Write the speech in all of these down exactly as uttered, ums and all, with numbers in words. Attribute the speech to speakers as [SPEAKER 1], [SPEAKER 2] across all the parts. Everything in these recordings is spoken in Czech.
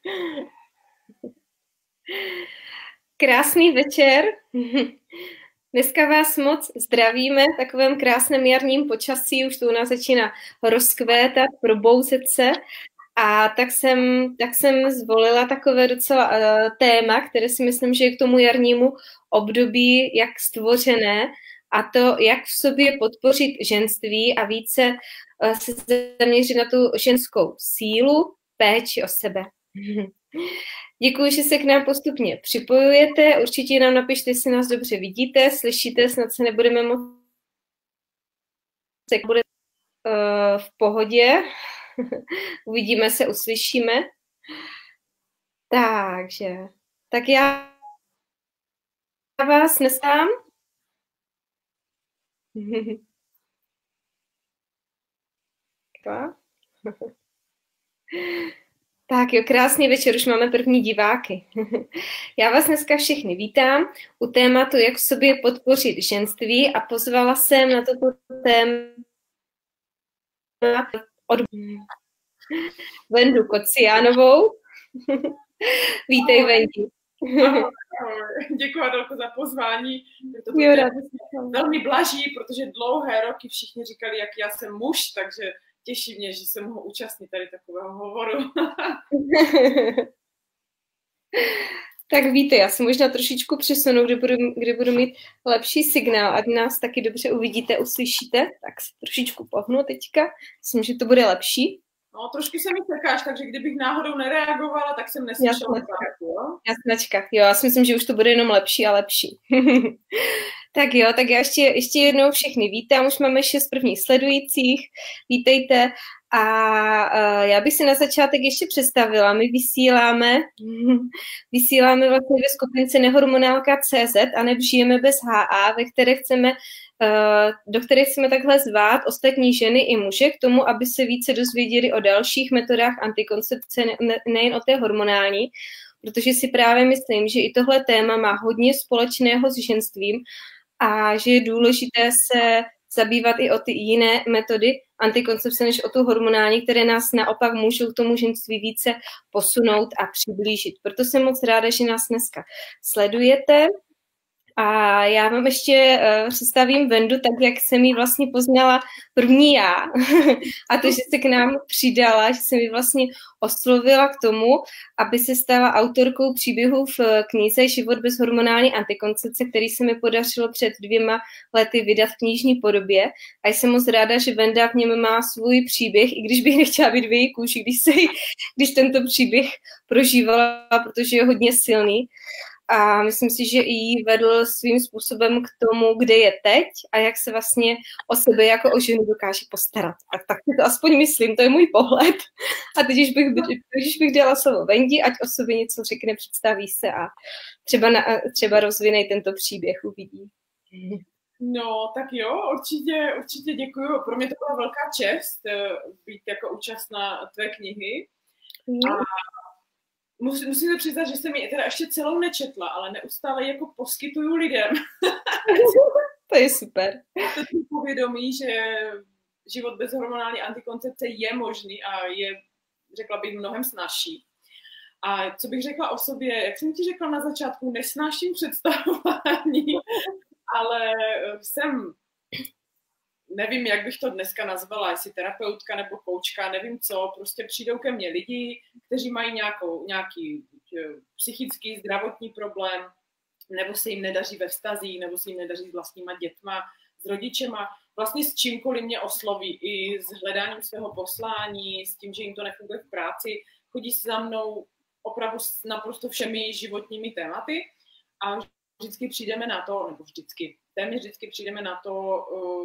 [SPEAKER 1] Krásný večer. Dneska vás moc zdravíme v takovém krásném jarním počasí, už to u nás začíná rozkvétat, probouzet se. A tak jsem, tak jsem zvolila takové docela uh, téma, které si myslím, že je k tomu jarnímu období jak stvořené, a to, jak v sobě podpořit ženství a více uh, se zaměřit na tu ženskou sílu, péči o sebe. Děkuji, že se k nám postupně připojujete. Určitě nám napište, jestli nás dobře vidíte, slyšíte, snad se nebudeme moc... Bude uh, v pohodě. Uvidíme se, uslyšíme. Takže, tak já vás nestám. Tak jo, krásný večer, už máme první diváky. Já vás dneska všechny vítám u tématu, jak v sobě podpořit ženství, a pozvala jsem na toto téma od Vendu Kociánovou. Vítej, Vendi.
[SPEAKER 2] Děkuji, Adelko, za pozvání. To jo, velmi blaží, protože dlouhé roky všichni říkali, jak já jsem muž, takže těší mě, že se mohu účastnit tady takového hovoru.
[SPEAKER 1] Tak víte, já se možná trošičku přesunu, kde budu, kde budu mít lepší signál, ať nás taky dobře uvidíte, uslyšíte. Tak se trošičku pohnu teďka. Myslím, že to bude lepší.
[SPEAKER 2] No, trošku se mi čekáš, takže kdybych náhodou nereagovala, tak jsem neslyšela.
[SPEAKER 1] Jasnačka, jo, já si myslím, že už to bude jenom lepší a lepší. Tak jo, tak já ještě, ještě jednou všechny vítám, už máme šest prvních sledujících, vítejte. A uh, já bych si na začátek ještě představila, my vysíláme, vysíláme vlastně ve skupince Nehormonálka tečka cé zet a Žijeme bez há á, ve které chceme, uh, do které chceme takhle zvát ostatní ženy i muže k tomu, aby se více dozvěděli o dalších metodách antikoncepce, ne, nejen o té hormonální, protože si právě myslím, že i tohle téma má hodně společného s ženstvím a že je důležité se zabývat i o ty jiné metody antikoncepce, než o tu hormonální, které nás naopak můžou k tomu ženství více posunout a přiblížit. Proto jsem moc ráda, že nás dneska sledujete. A já vám ještě uh, představím Vendu tak, jak jsem ji vlastně poznala první já. A to, že se k nám přidala, že jsem ji vlastně oslovila k tomu, aby se stala autorkou příběhů v knize Život bez hormonální antikoncepce, který se mi podařilo před dvěma lety vydat v knižní podobě. A jsem moc ráda, že Venda v něm má svůj příběh, i když bych nechtěla být v její kůži, když, se jí, když tento příběh prožívala, protože je hodně silný. A myslím si, že i vedl svým způsobem k tomu, kde je teď a jak se vlastně o sebe jako o ženu dokáže postarat. Tak, tak si to aspoň myslím, to je můj pohled. A teď, když bych, když bych dala slovo Vendi, ať o sobě něco řekne, představí se a třeba, na, třeba rozvinej tento příběh, uvidí.
[SPEAKER 2] No, tak jo, určitě, určitě děkuju. Pro mě to byla velká čest být jako účastná tvé knihy. A Musím, musím se přiznat, že jsem ji teda ještě celou nečetla, ale neustále jako poskytuju lidem.
[SPEAKER 1] To je super.
[SPEAKER 2] To je povědomí, že život bez hormonální antikoncepce je možný a je, řekla bych, mnohem snazší. A co bych řekla o sobě, jak jsem ti řekla na začátku, nesnáším představování, ale jsem, nevím, jak bych to dneska nazvala, jestli terapeutka nebo koučka, nevím co, prostě přijdou ke mně lidi, kteří mají nějakou, nějaký psychický, zdravotní problém, nebo se jim nedaří ve vztazích, nebo se jim nedaří s vlastníma dětma, s rodičema, vlastně s čímkoliv mě osloví, i s hledáním svého poslání, s tím, že jim to nefunguje v práci, chodí se za mnou opravdu s naprosto všemi životními tématy a vždycky přijdeme na to, nebo vždycky, téměř vždycky přijdeme na to,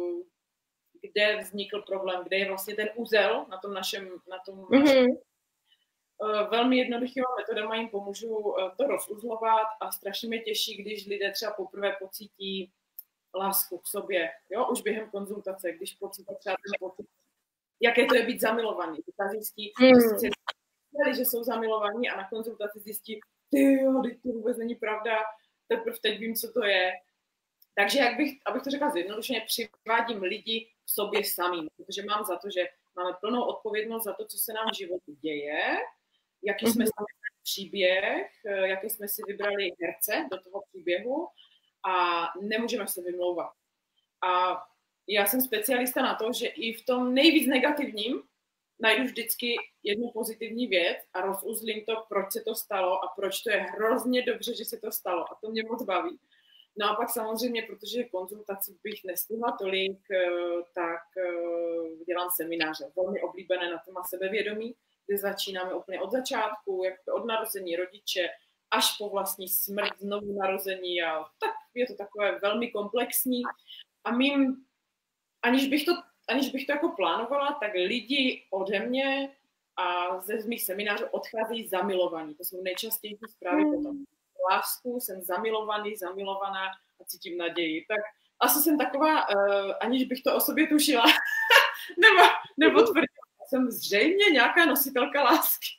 [SPEAKER 2] kde vznikl problém, kde je vlastně ten úzel na tom našem, na tom mm-hmm. našem. Velmi jednoduchýma metodama jim pomůžu to rozuzlovat a strašně mě těší, když lidé třeba poprvé pocítí lásku k sobě, jo, už během konzultace, když pocítí třeba ten pocit, jaké to je být zamilovaný. Ta zjistí, mm. že jsou zamilovaní a na konzultaci zjistí, ty jo, to vůbec není pravda, teprve teď vím, co to je. Takže, jak bych, abych to řekla zjednodušeně, přivádím lidi k sobě samým, protože mám za to, že máme plnou odpovědnost za to, co se nám v životě děje, jaký jsme sami příběh, jaký jsme si vybrali herce do toho příběhu a nemůžeme se vymlouvat. A já jsem specialista na to, že i v tom nejvíc negativním najdu vždycky jednu pozitivní věc a rozuzlím to, proč se to stalo a proč to je hrozně dobře, že se to stalo. A to mě moc baví. No a pak samozřejmě, protože konzultaci bych nestihla tolik, tak dělám semináře. Velmi oblíbené na téma sebevědomí, kde začínáme úplně od začátku, jak od narození rodiče, až po vlastní smrt, znovu narození a tak je to takové velmi komplexní. A mým, aniž bych to, aniž bych to jako plánovala, tak lidi ode mě a ze mých seminářů odcházejí zamilovaní. To jsou nejčastější zprávy mm. potom. Lásku, jsem zamilovaný, zamilovaná a cítím naději. Tak asi jsem taková, uh, aniž bych to o sobě tušila, nebo, nebo tvrdila, jsem zřejmě nějaká nositelka lásky.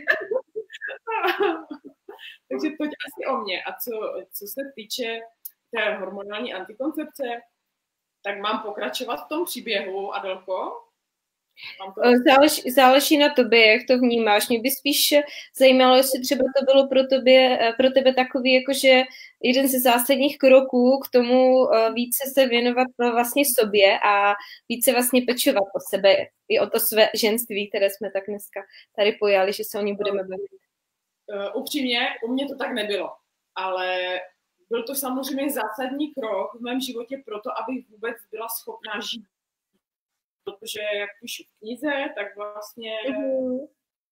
[SPEAKER 2] Takže to asi o mě. A co, co se týče té hormonální antikoncepce, tak mám pokračovat v tom příběhu, Adelko?
[SPEAKER 1] To... Záleží, záleží na tobě, jak to vnímáš. Mě by spíš zajímalo, jestli třeba to bylo pro tebe, pro tebe takový, jakože jeden ze zásadních kroků k tomu více se věnovat vlastně sobě a více vlastně pečovat o sebe i o to své ženství, které jsme tak dneska tady pojali, že se o ní budeme bavit.
[SPEAKER 2] Uh, upřímně, u mě to tak nebylo, ale byl to samozřejmě zásadní krok v mém životě proto, abych vůbec byla schopná žít. Protože jak píšu v knize, tak vlastně mm-hmm.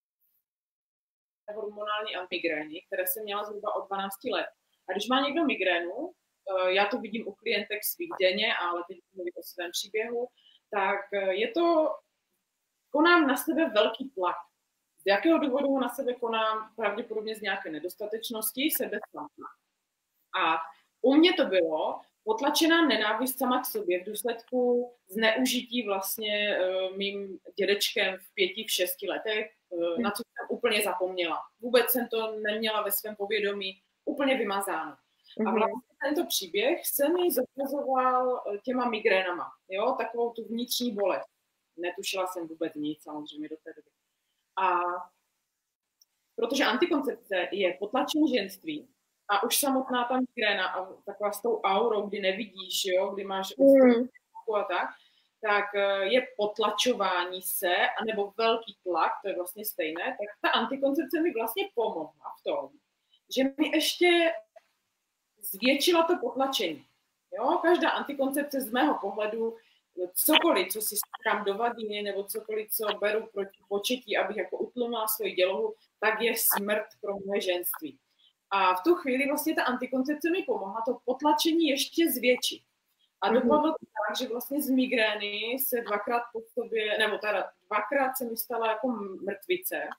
[SPEAKER 2] hormonální migrény, které jsem měla zhruba od dvanácti let. A když má někdo migrénu, já to vidím u klientek svých denně, ale teď mluvím o svém příběhu, tak je to, konám na sebe velký tlak. Z jakého důvodu na sebe konám? Pravděpodobně z nějaké nedostatečnosti, sebeztlaku. A u mě to bylo potlačená nenávist sama k sobě v důsledku zneužití vlastně uh, mým dědečkem v pěti, v šesti letech, uh, na co jsem úplně zapomněla. Vůbec jsem to neměla ve svém povědomí úplně vymazáno. Mm-hmm. A vlastně tento příběh se mi zobrazoval těma migrénama, jo, takovou tu vnitřní bolest. Netušila jsem vůbec nic, samozřejmě do té doby. A protože antikoncepce je potlačení ženství, a už samotná ta migréna a taková s tou aurou, kdy nevidíš, jo, kdy máš mm. a tak, tak je potlačování se, anebo velký tlak, to je vlastně stejné, tak ta antikoncepce mi vlastně pomohla v tom, že mi ještě zvětšila to potlačení. Jo? Každá antikoncepce z mého pohledu, cokoliv, co si stám do vagíny, nebo cokoliv, co beru proti početí, abych jako utlumila svoji dělohu, tak je smrt pro moje ženství. A v tu chvíli vlastně ta antikoncepce mi pomohla to potlačení ještě zvětšit. A dopadlo to tak, že vlastně z migrény se dvakrát po sobě, nebo teda dvakrát se mi stala jako mrtvice,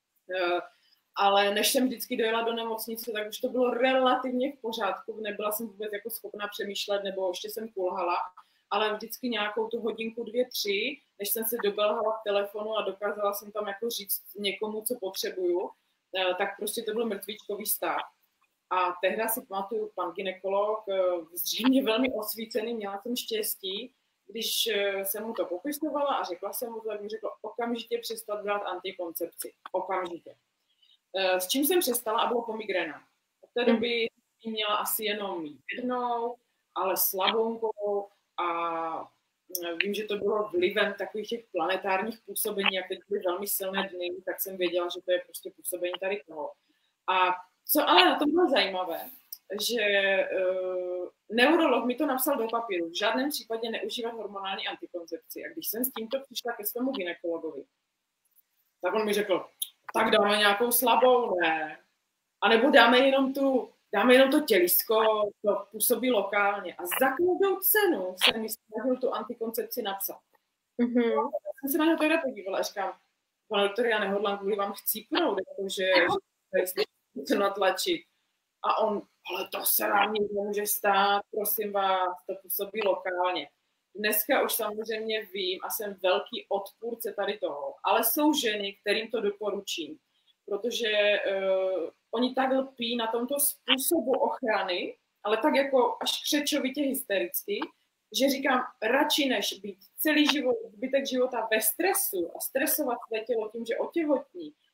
[SPEAKER 2] ale než jsem vždycky dojela do nemocnice, tak už to bylo relativně v pořádku, nebyla jsem vůbec jako schopná přemýšlet, nebo ještě jsem kulhala, ale vždycky nějakou tu hodinku, dvě, tři, než jsem se dobelhala v telefonu a dokázala jsem tam jako říct někomu, co potřebuju, tak prostě to byl mrtvíčkový stav. A tehdy si pamatuju, pan gynekolog, zřejmě velmi osvícený, měla jsem štěstí, když jsem mu to popisovala a řekla jsem mu to, tak mi řekl okamžitě přestat brát antikoncepci. Okamžitě. S čím jsem přestala a bylo po migrénách. Od té doby měla asi jenom jednou, ale slabonkou a vím, že to bylo vlivem takových těch planetárních působení, jak teď byly velmi silné dny, tak jsem věděla, že to je prostě působení tady toho. A co ale na tom bylo zajímavé, že uh, neurolog mi to napsal do papíru, v žádném případě neužívat hormonální antikoncepci. A když jsem s tímto přišla ke svému gynekologovi, tak on mi řekl, tak dáme nějakou slabou, ne. A nebo dáme jenom tu, dáme jenom to tělisko, to působí lokálně. A za každou cenu se mi snažil tu antikoncepci napsat. Mm-hmm. Já jsem se na něj teda podívala a říkám, pane doktore, já nehodlám kvůli vám chcípnout, jakože že natlačit. A on, ale to se vám nikdy nemůže stát, prosím vás, to působí lokálně. Dneska už samozřejmě vím a jsem velký odpůrce tady toho, ale jsou ženy, kterým to doporučím, protože uh, oni tak lpí na tomto způsobu ochrany, ale tak jako až křečovitě hystericky, že říkám, radši než být celý život, zbytek života ve stresu a stresovat své tělo tím, že otěhotní,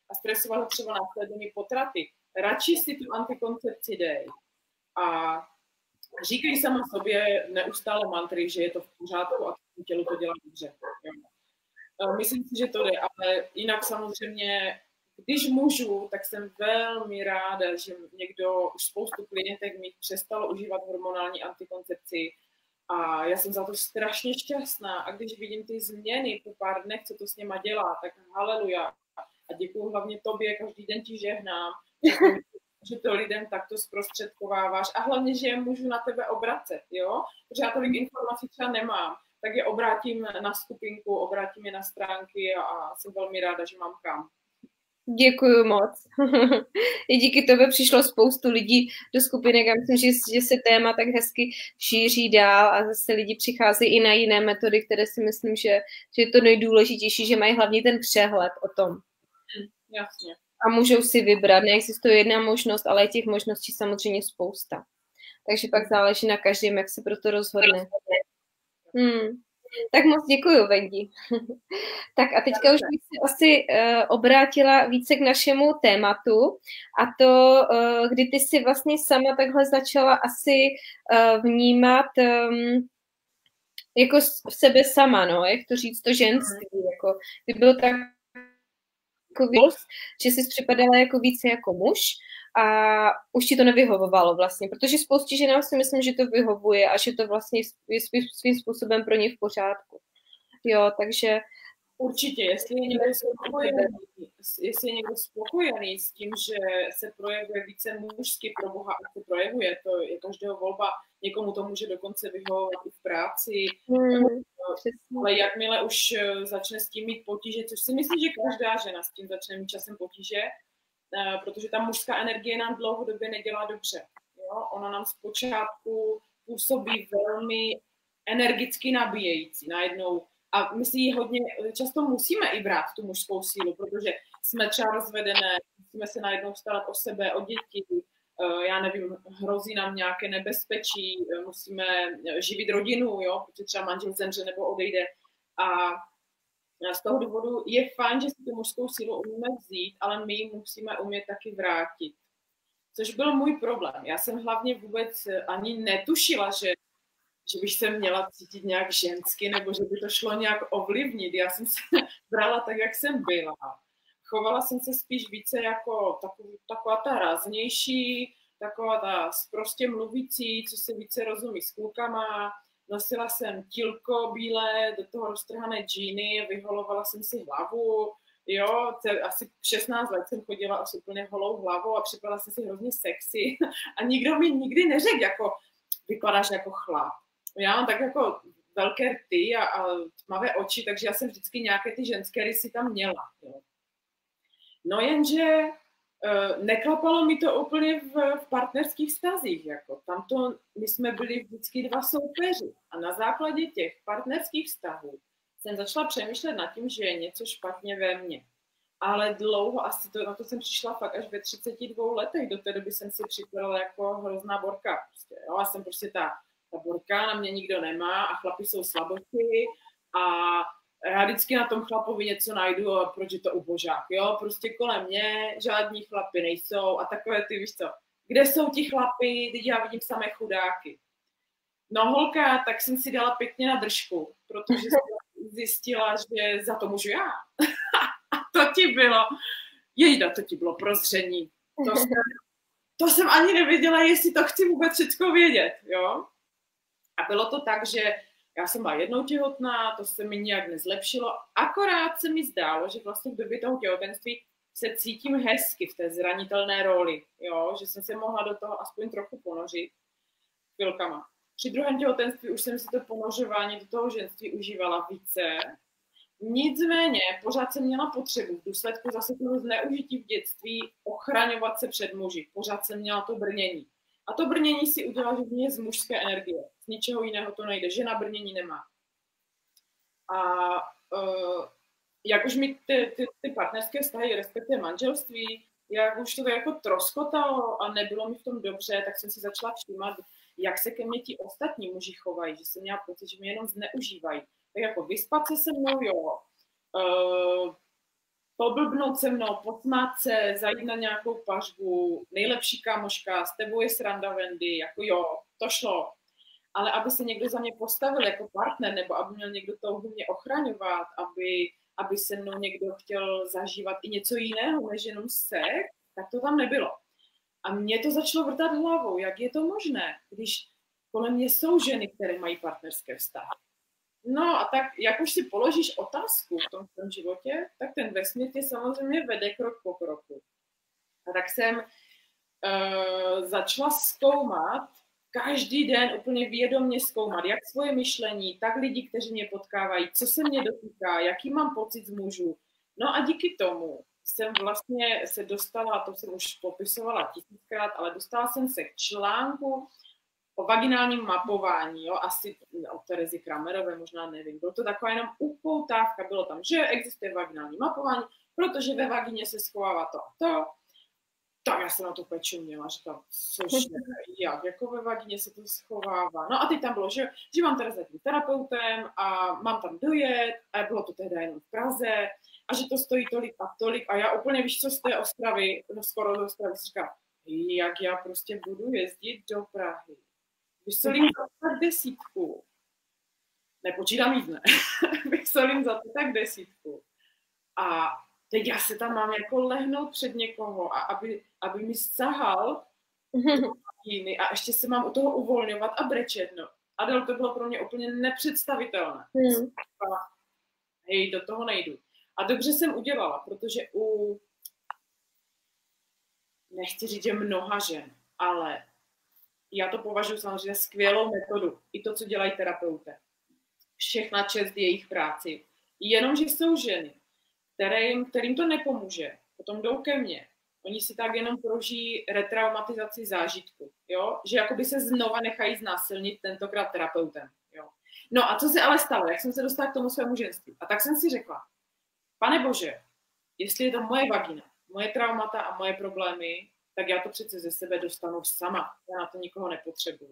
[SPEAKER 2] a stresovat ho třeba následnými potraty, radši si tu antikoncepci dej. A říkej sama sobě neustále mantry, že je to v pořádku a to tělu to dělá dobře. Myslím si, že to jde, ale jinak samozřejmě, když můžu, tak jsem velmi ráda, že někdo, už spoustu klientek mých přestalo užívat hormonální antikoncepci a já jsem za to strašně šťastná a když vidím ty změny po pár dnech, co to s něma dělá, tak haleluja a děkuju hlavně tobě, každý den ti žehnám, že to lidem takto zprostředkováváš a hlavně, že je můžu na tebe obracet, jo, protože já tolik informací třeba nemám, tak je obrátím na skupinku, obrátím je na stránky a jsem velmi ráda, že mám kam.
[SPEAKER 1] Děkuju moc. I díky tobě přišlo spoustu lidí do skupinek a myslím, že, že se téma tak hezky šíří dál a zase lidi přicházejí i na jiné metody, které si myslím, že, že je to nejdůležitější, že mají hlavně ten přehled o tom.
[SPEAKER 2] Jasně.
[SPEAKER 1] A můžou si vybrat. Neexistuje jedna možnost, ale je těch možností samozřejmě spousta. Takže pak záleží na každém, jak se pro to rozhodne. Hmm. Tak moc děkuju, Wendy. Tak a teďka už bych se asi uh, obrátila více k našemu tématu a to, uh, kdy ty si vlastně sama takhle začala asi uh, vnímat um, jako v sebe sama, no, jak to říct, to ženství, jako, kdy bylo tak že jsi připadala jako více jako muž a už ti to nevyhovovalo vlastně, protože spoustě ženám si myslím, že to vyhovuje a že to vlastně je svým způsobem pro ně v pořádku. Jo, takže
[SPEAKER 2] určitě, jestli je někdo spokojený, jestli je někdo spokojený s tím, že se projevuje více mužsky, pro Boha, a se projevuje, to je každého volba, někomu to může dokonce vyhovovat i v práci, hmm, ale jakmile už začne s tím mít potíže, což si myslím, že každá žena s tím začne mít časem potíže, protože ta mužská energie nám dlouhodobě nedělá dobře. Jo? Ona nám zpočátku působí velmi energicky nabíjející najednou. A my si ji hodně často musíme i brát, tu mužskou sílu, protože jsme třeba rozvedené, musíme se najednou starat o sebe, o děti, já nevím, hrozí nám nějaké nebezpečí, musíme živit rodinu, jo, protože třeba manžel zemře nebo odejde. A z toho důvodu je fajn, že si tu mužskou sílu umíme vzít, ale my ji musíme umět taky vrátit. Což byl můj problém. Já jsem hlavně vůbec ani netušila, že že bych se měla cítit nějak žensky, nebo že by to šlo nějak ovlivnit. Já jsem se brala tak, jak jsem byla. Chovala jsem se spíš více jako takový, taková ta raznější, taková ta sprostě mluvící, co se více rozumí s klukama. Nosila jsem tílko bílé, do toho roztrhané džíny, vyholovala jsem si hlavu. Jo, asi šestnáct let jsem chodila asi úplně holou hlavou a připadala jsem si hrozně sexy. A nikdo mi nikdy neřekl, jako vypadáš jako chlap. Já mám tak jako velké rty a, a tmavé oči, takže já jsem vždycky nějaké ty ženské rysy tam měla. Jo. No jenže uh, neklapalo mi to úplně v, v partnerských vztazích. Jako. Tam to, my jsme byli vždycky dva soupeři a na základě těch partnerských vztahů jsem začala přemýšlet nad tím, že je něco špatně ve mně. Ale dlouho, asi to, na to jsem přišla fakt až ve třiceti dvou letech, do té doby jsem si připadala jako hrozná borka. Prostě, jo. Já jsem prostě ta Ta borka, na mě nikdo nemá a chlapi jsou slabosti a já vždycky na tom chlapovi něco najdu a proč je to ubožák, jo, prostě kolem mě žádní chlapi nejsou a takové ty, víš co, kde jsou ti chlapi, teď já vidím samé chudáky. No holka, tak jsem si dala pěkně na držku, protože jsem zjistila, že za to můžu já. A to ti bylo, jejda, to ti bylo prozření. To jsem, to jsem ani nevěděla, jestli to chci vůbec všechno vědět, jo. A bylo to tak, že já jsem byla jednou těhotná, to se mi nijak nezlepšilo, akorát se mi zdálo, že vlastně v době toho těhotenství se cítím hezky v té zranitelné roli, jo? Že jsem se mohla do toho aspoň trochu ponořit chvilkama. Při druhém těhotenství už jsem si to ponořování do toho ženství užívala více, nicméně pořád jsem měla potřebu v důsledku zase toho zneužití v dětství ochraňovat se před muži, pořád jsem měla to brnění. A to brnění si udělá hodně z mužské energie. Z ničeho jiného to nejde. Žena brnění nemá. A uh, jak už mi ty, ty, ty partnerské vztahy, respektive manželství, jak už to jako troskotalo a nebylo mi v tom dobře, tak jsem si začala všímat, jak se ke mně ti ostatní muži chovají, že jsem měla pocit, že mě jenom zneužívají. Tak jako vyspat se se mnou, jo. Uh, poblbnout se mnou, posmát se, zajít na nějakou pařbu, nejlepší kámoška, s tebou je sranda Wendy, jako jo, to šlo. Ale aby se někdo za mě postavil jako partner, nebo aby měl někdo touhu mě ochraňovat, aby, aby se mnou někdo chtěl zažívat i něco jiného, než jenom sex, tak to tam nebylo. A mě to začalo vrtat hlavou, jak je to možné, když kolem mě jsou ženy, které mají partnerské vztahy. No a tak, jak už si položíš otázku v tom svém životě, tak ten vesmír tě samozřejmě vede krok po kroku. A tak jsem uh, začala zkoumat, každý den úplně vědomě zkoumat, jak svoje myšlení, tak lidi, kteří mě potkávají, co se mě dotýká, jaký mám pocit z mužů. No a díky tomu jsem vlastně se dostala, to jsem už popisovala tisíckrát, ale dostala jsem se k článku o vaginálním mapování, jo, asi od Terezy Kramerové, možná nevím. Bylo to taková jenom upoutávka, bylo tam, že existuje vaginální mapování, protože ve vagině se schovává to a to. Tak já jsem na to peču měla, říkala, což jak, jako ve vagině se to schovává. No a teď tam bylo, že, že mám teda zatím terapeutem a mám tam dojet a bylo to teda jenom v Praze a že to stojí tolik a tolik a já úplně, víš co, z té Ostravy, no skoro do Ostravy, si říkala, jak já prostě budu jezdit do Prahy. Vysolím za to tak desítku. Nepočítám jít, ne. Vysolím za to tak desítku. A teď já se tam mám jako lehnout před někoho a aby, aby mi sahal jiný a ještě se mám u toho uvolňovat a brečet. No. Adel, to bylo pro mě úplně nepředstavitelné. Hmm. A hej, do toho nejdu. A dobře jsem udělala, protože u, nechci říct, že mnoha žen, ale já to považuji samozřejmě za skvělou metodu. I to, co dělají terapeuté. Všechna čest jejich práci. Jenomže jsou ženy, kterým, kterým to nepomůže. Potom jdou ke mně. Oni si tak jenom prožijí retraumatizaci zážitku. Jo? Že jakoby se znova nechají znásilnit, tentokrát terapeutem. Jo? No a co se ale stalo? Jak jsem se dostala k tomu svému ženství? A tak jsem si řekla, Pane Bože, jestli je to moje vagina, moje traumata a moje problémy, tak já to přece ze sebe dostanu sama. Já na to nikoho nepotřebuju.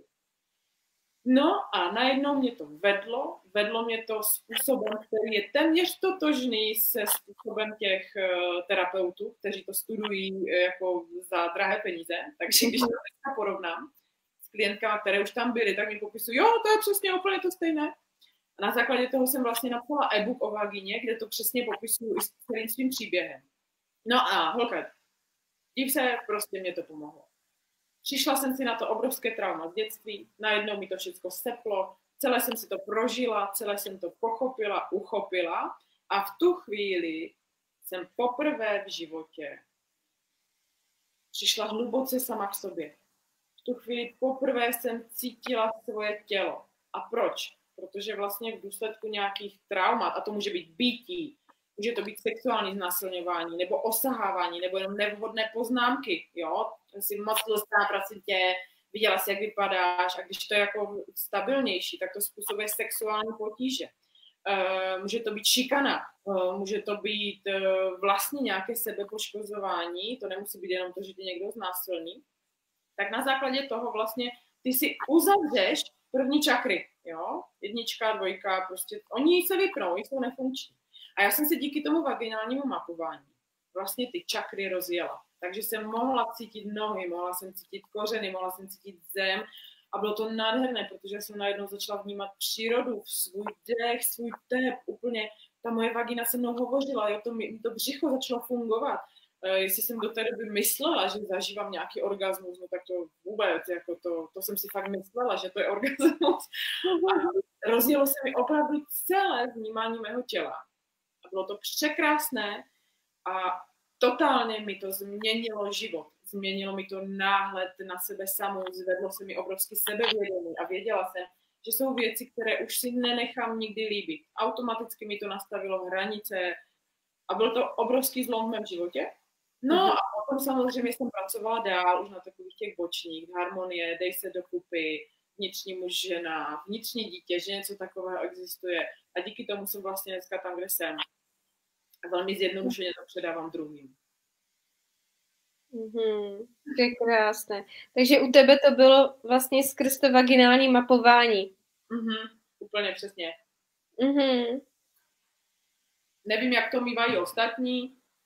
[SPEAKER 2] No a najednou mě to vedlo, vedlo mě to způsobem, který je téměř totožný se způsobem těch uh, terapeutů, kteří to studují uh, jako za drahé peníze. Takže když to dneska porovnám s klientkama, které už tam byly, tak mi popisují, jo, to je přesně úplně to stejné. A na základě toho jsem vlastně napsala e-book o vagině, kde to přesně popisuju i s celým svým příběhem. No a holka, div se, prostě mě to pomohlo. Přišla jsem si na to obrovské trauma z dětství, najednou mi to všechno seplo, celé jsem si to prožila, celé jsem to pochopila, uchopila a v tu chvíli jsem poprvé v životě přišla hluboce sama k sobě. V tu chvíli poprvé jsem cítila svoje tělo. A proč? Protože vlastně v důsledku nějakých traumat, a to může být býtí, může to být sexuální znásilňování, nebo osahávání, nebo jenom nevhodné poznámky, jo? Jsi moc tlustá, prosím tě, viděla jsi, jak vypadáš, a když to je jako stabilnější, tak to způsobuje sexuální potíže. Uh, může to být šikana, uh, může to být uh, vlastně nějaké sebepoškozování, to nemusí být jenom to, že tě někdo znásilní. Tak na základě toho vlastně ty si uzavřeš první čakry, jo? Jednička, dvojka, prostě, oni se vypnou, oni jsou nefunkční. A já jsem se díky tomu vaginálnímu mapování vlastně ty čakry rozjela. Takže jsem mohla cítit nohy, mohla jsem cítit kořeny, mohla jsem cítit zem a bylo to nádherné, protože jsem najednou začala vnímat přírodu, svůj dech, svůj tep, úplně ta moje vagina se mnou hovořila, jo, to, mi, to břicho začalo fungovat. E, jestli jsem do té doby myslela, že zažívám nějaký orgasmus, no tak to vůbec, jako to, to jsem si fakt myslela, že to je orgasmus. A rozjelo se mi opravdu celé vnímání mého těla. A bylo to překrásné a totálně mi to změnilo život. Změnilo mi to náhled na sebe samou, zvedlo se mi obrovský sebevědomí a věděla jsem, že jsou věci, které už si nenechám nikdy líbit. Automaticky mi to nastavilo hranice a byl to obrovský zlom v mém životě. No a potom samozřejmě jsem pracovala dál už na takových těch bočních, harmonie, dej se dokupy, vnitřní muž, žena, vnitřní dítě, že něco takového existuje. A díky tomu jsem vlastně dneska tam, kde jsem. A velmi zjednodušeně to předávám druhým.
[SPEAKER 1] Mm-hmm. To je krásné. Takže u tebe to bylo vlastně skrz to vaginální mapování.
[SPEAKER 2] Mm-hmm. Úplně přesně.
[SPEAKER 1] Mm-hmm.
[SPEAKER 2] Nevím, jak to mývají ostatní.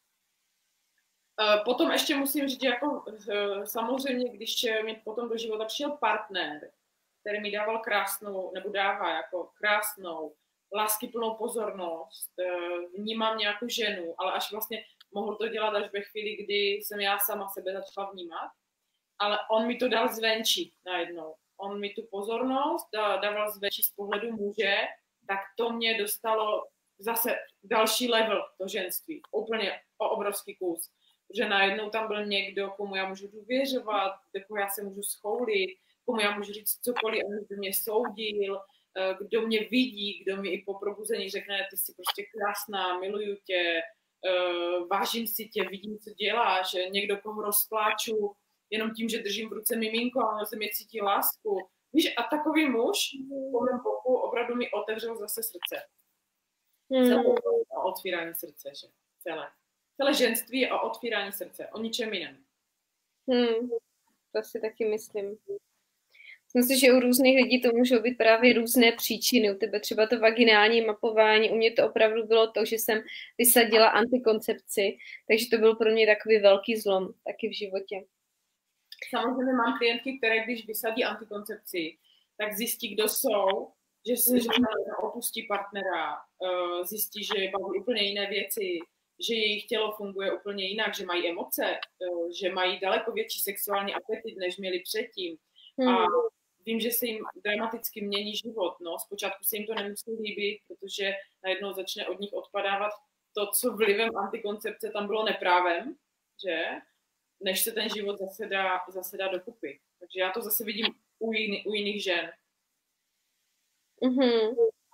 [SPEAKER 2] Potom ještě musím říct, že jako samozřejmě, když mi potom do života přišel partner, který mi dával krásnou, nebo dává jako krásnou, láskyplnou pozornost, vnímám nějakou ženu, ale až vlastně mohl to dělat až ve chvíli, kdy jsem já sama sebe začala vnímat, ale on mi to dal zvenčí najednou. On mi tu pozornost dával zvenčí z pohledu muže, tak to mě dostalo zase další level, to ženství, úplně o obrovský kus. Že najednou tam byl někdo, komu já můžu důvěřovat, do koho já se můžu schoulit, komu já můžu říct cokoliv, aniž by mě soudil, kdo mě vidí, kdo mi i po probuzení řekne, ty jsi prostě krásná, miluju tě, vážím si tě, vidím, co děláš, někdo, koho rozpláču, jenom tím, že držím v ruce miminko a ono se mě cítí lásku. Víš, a takový muž po mém boku opravdu mi otevřel zase srdce. Hmm. Celé o otvírání srdce, že? Celé. Celé ženství je o otvírání srdce, o ničem jiném.
[SPEAKER 1] Hmm. To si taky myslím. Myslím si, že u různých lidí to můžou být právě různé příčiny. U tebe třeba to vaginální mapování, u mě to opravdu bylo to, že jsem vysadila antikoncepci, takže to byl pro mě takový velký zlom taky v životě.
[SPEAKER 2] Samozřejmě mám klientky, které když vysadí antikoncepci, tak zjistí, kdo jsou, že, mm. že opustí partnera, zjistí, že baví úplně jiné věci, že jejich tělo funguje úplně jinak, že mají emoce, že mají daleko větší sexuální apetit, než měli předtím. Mm. A vím, že se jim dramaticky mění život. No. Zpočátku se jim to nemusí líbit, protože najednou začne od nich odpadávat to, co vlivem antikoncepce tam bylo neprávem, že? Než se ten život zase dá, zase dá dokupy. Takže já to zase vidím u, jiný, u jiných žen.
[SPEAKER 1] Mm-hmm.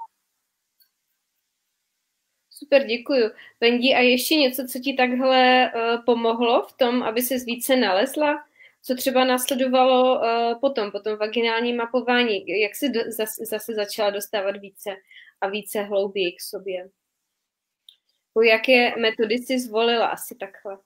[SPEAKER 1] Super, děkuju. Vendi, a ještě něco, co ti takhle uh, pomohlo v tom, aby ses více nalezla? Co třeba následovalo uh, potom, potom vaginální mapování? Jak jsi do, zase, zase začala dostávat více a více hlouběji k sobě? Po jaké metody jsi zvolila asi takhle?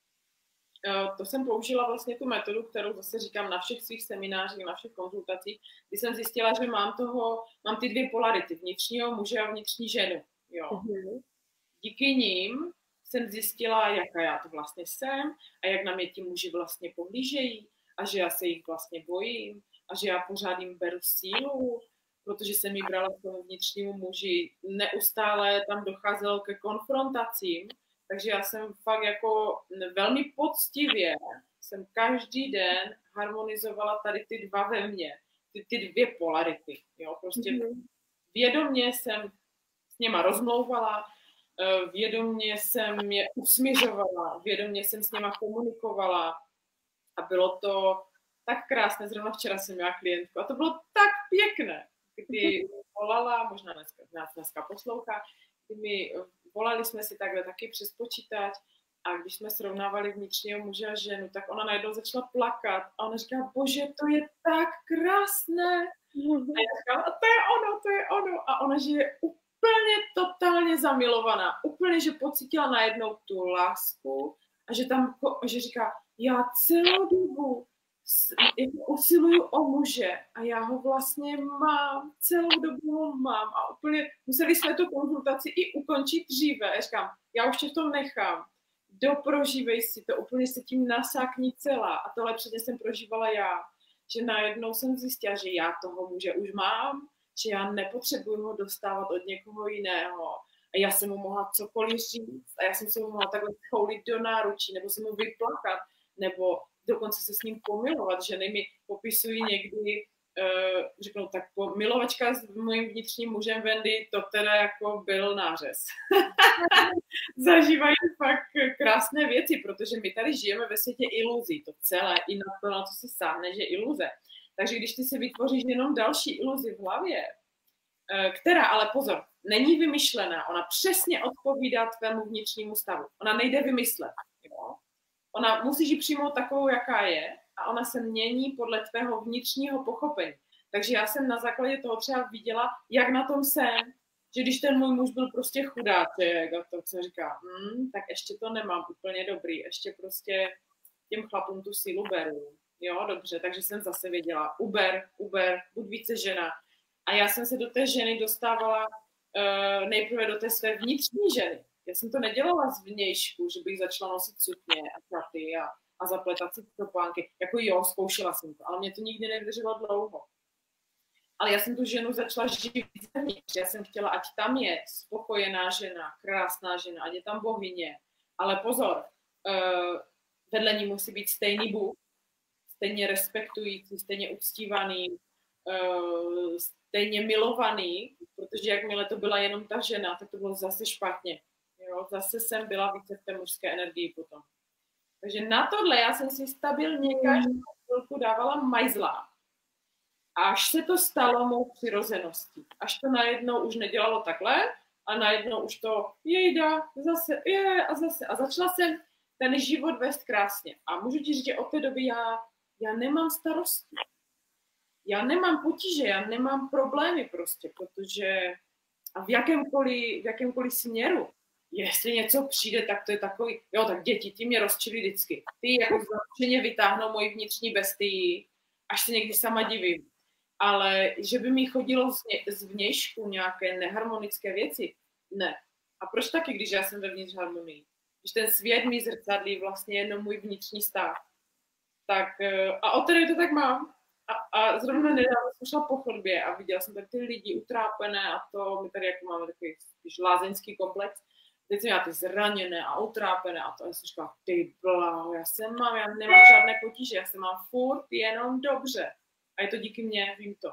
[SPEAKER 2] To jsem použila vlastně tu metodu, kterou zase říkám na všech svých seminářích, na všech konzultacích, kdy jsem zjistila, že mám toho, mám ty dvě polarity, vnitřního muže a vnitřní ženu. Jo. Mm-hmm. Díky ním jsem zjistila, jaká já to vlastně jsem a jak na mě ti muži vlastně pohlížejí a že já se jich vlastně bojím a že já pořád jim beru sílu, protože jsem ji brala k tomu vnitřnímu muži. Neustále tam docházelo ke konfrontacím, takže já jsem fakt jako velmi poctivě, jsem každý den harmonizovala tady ty dva ve mně, ty, ty dvě polarity. Jo? Prostě mm-hmm. vědomně jsem s něma rozmlouvala, vědomně jsem je usměřovala, vědomně jsem s něma komunikovala a bylo to tak krásné. Zrovna včera jsem měla klientku a to bylo tak pěkné, kdy volala, možná dneska, dneska poslouchá, kdy mi volali jsme si takhle taky přes počítač a když jsme srovnávali vnitřního muže a ženu, tak ona najednou začala plakat a ona říkala, bože, to je tak krásné. A já říkala, a to je ono, to je ono. A ona, že je úplně totálně zamilovaná, úplně, že pocítila najednou tu lásku a že tam, že říká, já celou dobu usiluju o muže a já ho vlastně mám, celou dobu ho mám a úplně museli jsme tu konzultaci i ukončit dříve. Já říkám, já už tě v tom nechám, doprožívej si to, úplně se tím nasákni celá a tohle předtím jsem prožívala já, že najednou jsem zjistila, že já toho muže už mám, že já nepotřebuju ho dostávat od někoho jiného a já jsem mu mohla cokoliv říct a já jsem se mu mohla takhle choulit do náručí nebo se mu vyplakat nebo dokonce se s ním pomilovat. Ženy mi popisují někdy, uh, řeknou tak, po, milovačka s mojím vnitřním mužem Wendy, to teda jako byl nářez. Zažívají fakt krásné věci, protože my tady žijeme ve světě iluzí, to celé, i na to, na to si sáhne, že iluze. Takže když ty si vytvoříš jenom další iluzi v hlavě, uh, která, ale pozor, není vymyšlená, ona přesně odpovídá tvému vnitřnímu stavu. Ona nejde vymyslet, jo? Ona musíš ji přijmout takovou, jaká je a ona se mění podle tvého vnitřního pochopení. Takže já jsem na základě toho třeba viděla, jak na tom jsem, že když ten můj muž byl prostě chudáček a to, co říká, hm, tak ještě to nemám úplně dobrý, ještě prostě těm chlapům tu sílu beru. Jo, dobře, takže jsem zase věděla, uber, uber, buď více žena. A já jsem se do té ženy dostávala uh, nejprve do té své vnitřní ženy. Já jsem to nedělala z vnějšku, že bych začala nosit sukně a čaty a, a zapletat si topánky. Jako jo, zkoušela jsem to, ale mě to nikdy nevydrželo dlouho. Ale já jsem tu ženu začala živit zevnitř. Já jsem chtěla, ať tam je spokojená žena, krásná žena, ať je tam bohyně. Ale pozor, uh, vedle ní musí být stejný Bůh, stejně respektující, stejně uctívaný, uh, stejně milovaný, protože jakmile to byla jenom ta žena, tak to bylo zase špatně. Jo? Zase jsem byla více v té mužské energii potom. Takže na tohle já jsem si stabilně každou chvilku dávala majzla. Až se to stalo mou přirozeností. Až to najednou už nedělalo takhle a najednou už to jejda, zase, je a zase. A začala jsem ten život vést krásně. A můžu ti říct, že od té doby já, já nemám starosti. Já nemám potíže, já nemám problémy prostě, protože a v jakémkoliv, v jakémkoliv směru, jestli něco přijde, tak to je takový, jo, tak děti, ty mě rozčilí vždycky. Ty jako zlepšeně vytáhnou moji vnitřní bestii, až se někdy sama divím. Ale že by mi chodilo z vnějšku nějaké neharmonické věci, ne. A proč taky, když já jsem vevnitř harmonii? Když ten svět mi zrcadlí vlastně jenom můj vnitřní stav. Tak, a od té to tak mám. A, a zrovna nedávno jsem šla po chodbě a viděla jsem tady ty lidi utrápené a to, my tady jako máme takový spíš lázeňský komplex, teď jsem já ty zraněné a utrápené a to já jsem říkala, ty bláho, já se mám, já nemám žádné potíže, já se mám furt jenom dobře. A je to díky mně, vím to.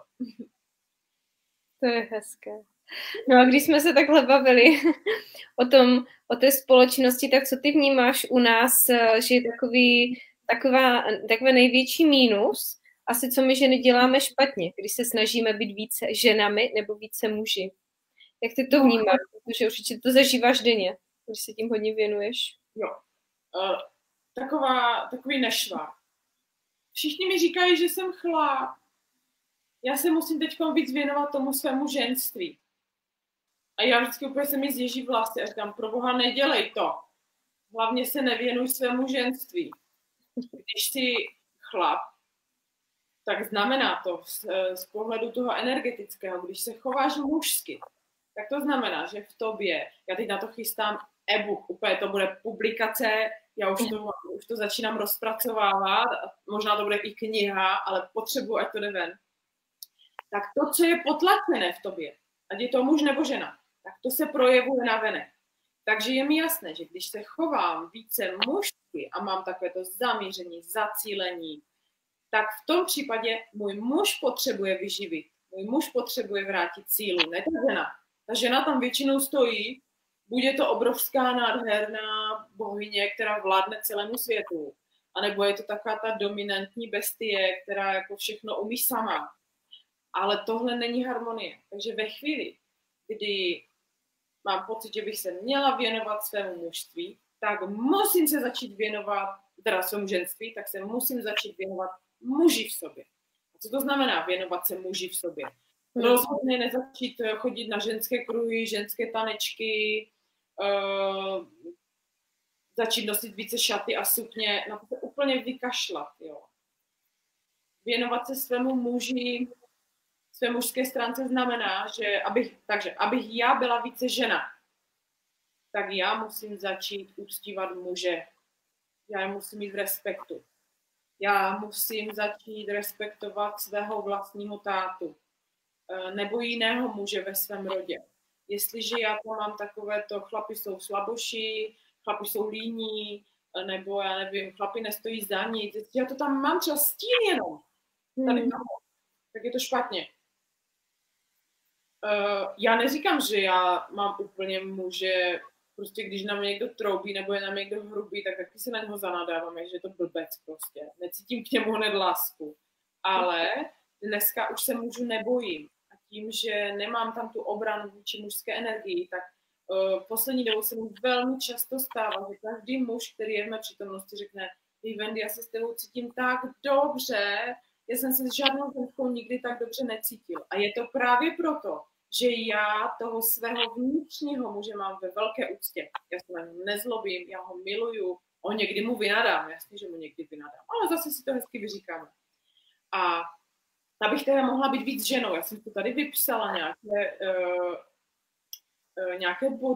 [SPEAKER 1] To je hezké. No a když jsme se takhle bavili o tom, o té společnosti, tak co ty vnímáš u nás, že je takový, taková, takové největší mínus, asi co my ženy děláme špatně, když se snažíme být více ženami nebo více muži. Jak ty to vnímáš? Protože určitě to zažíváš denně, když se tím hodně věnuješ.
[SPEAKER 2] Jo. Uh, taková, takový nešvar. Všichni mi říkají, že jsem chlap. Já se musím teď víc věnovat tomu svému ženství. A já vždycky úplně se mi zježí vlasy a říkám, pro boha, nedělej to. Hlavně se nevěnuj svému ženství. Když jsi chlap, tak znamená to z, z pohledu toho energetického, když se chováš mužsky, tak to znamená, že v tobě, já teď na to chystám e-book, úplně to bude publikace, já už to, už to začínám rozpracovávat, možná to bude i kniha, ale potřebuji, ať to jde ven. Tak to, co je potlačené v tobě, ať je to muž nebo žena, tak to se projevuje navenek. Takže je mi jasné, že když se chovám více mužsky a mám takové to zamíření, zacílení, tak v tom případě můj muž potřebuje vyživit. Můj muž potřebuje vrátit sílu, ne ta žena. Ta žena tam většinou stojí, bude to obrovská nádherná bohyně, která vládne celému světu. A nebo je to taková ta dominantní bestie, která jako všechno umí sama. Ale tohle není harmonie. Takže ve chvíli, kdy mám pocit, že bych se měla věnovat svému mužství, tak musím se začít věnovat, teda svému ženství, tak se musím začít věnovat muži v sobě. A co to znamená věnovat se muži v sobě? Rozhodně nezačít chodit na ženské kruhy, ženské tanečky, uh, začít nosit více šaty a sukně, na to se úplně vykašlat. Jo. Věnovat se svému muži, své mužské stránce znamená, že abych, takže abych já byla více žena, tak já musím začít uctívat muže. Já je musím mít v respektu. Já musím začít respektovat svého vlastního tátu nebo jiného muže ve svém rodě. Jestliže já tam mám takovéto, chlapi jsou slaboši, chlapi jsou líní, nebo já nevím, chlapi nestojí za nic, já to tam mám třeba stín jenom, tady hmm. tak je to špatně. Uh, já neříkám, že já mám úplně muže, prostě když na mě někdo troubí nebo je na mě někdo hrubý, tak taky se na něho zanadáváme, že je to blbec prostě. Necítím k němu hned lásku. Ale dneska už se mužů nebojím. A tím, že nemám tam tu obranu vůči mužské energii, tak uh, poslední dobou se mi velmi často stává, že každý muž, který je v mé přítomnosti, řekne, hej Wendy, já se s tebou cítím tak dobře, já jsem se s žádnou ženskou nikdy tak dobře necítil. A je to právě proto, že já toho svého vnitřního muže mám ve velké úctě. Já se na něj nezlobím, já ho miluju, o někdy mu vynadám, jasně, že mu někdy vynadám, ale zase si to hezky vyříkáme. A abych teda mohla být víc ženou, já jsem to tady vypsala nějaké, uh, uh, nějaké body,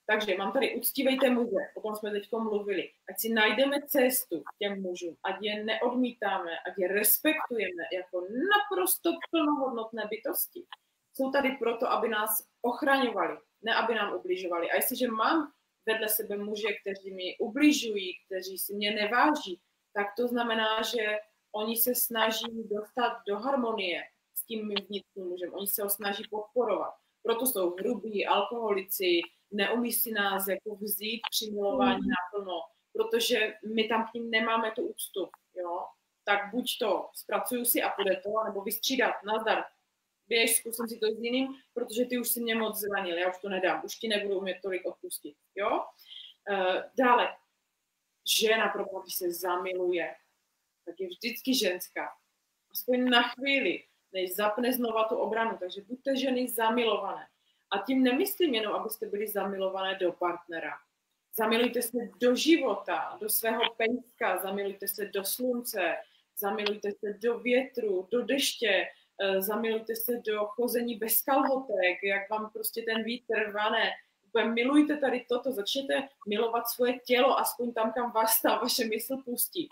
[SPEAKER 2] Takže mám tady uctívejte muže, o tom jsme teď mluvili. Ať si najdeme cestu k těm mužům, ať je neodmítáme, ať je respektujeme jako naprosto plnohodnotné bytosti. Jsou tady proto, aby nás ochraňovali, ne aby nám ubližovali. A jestliže mám vedle sebe muže, kteří mi ubližují, kteří si mě neváží, tak to znamená, že oni se snaží dostat do harmonie s tím mým vnitřním mužem. Oni se ho snaží podporovat. Proto jsou hrubí, alkoholici, neumí si nás jako vzít při milování mm. naplno, protože my tam k ním nemáme tu úctu. Jo? Tak buď to zpracuju si a půjde to, nebo vystřídat, nazdar, běž, zkusím si to s jiným, protože ty už si mě moc zranil, já už to nedám, už ti nebudu umět tolik odpustit. Jo? E, dále, žena, pokud když se zamiluje, tak je vždycky ženská. Aspoň na chvíli, než zapne znova tu obranu. Takže buďte ženy zamilované. A tím nemyslím jenom, abyste byli zamilované do partnera. Zamilujte se do života, do svého pejska, zamilujte se do slunce, zamilujte se do větru, do deště, zamilujte se do chození bez kalhotek, jak vám prostě ten vítr vane. Milujte tady toto, začněte milovat svoje tělo, aspoň tam, kam vás ta vaše mysl pustí.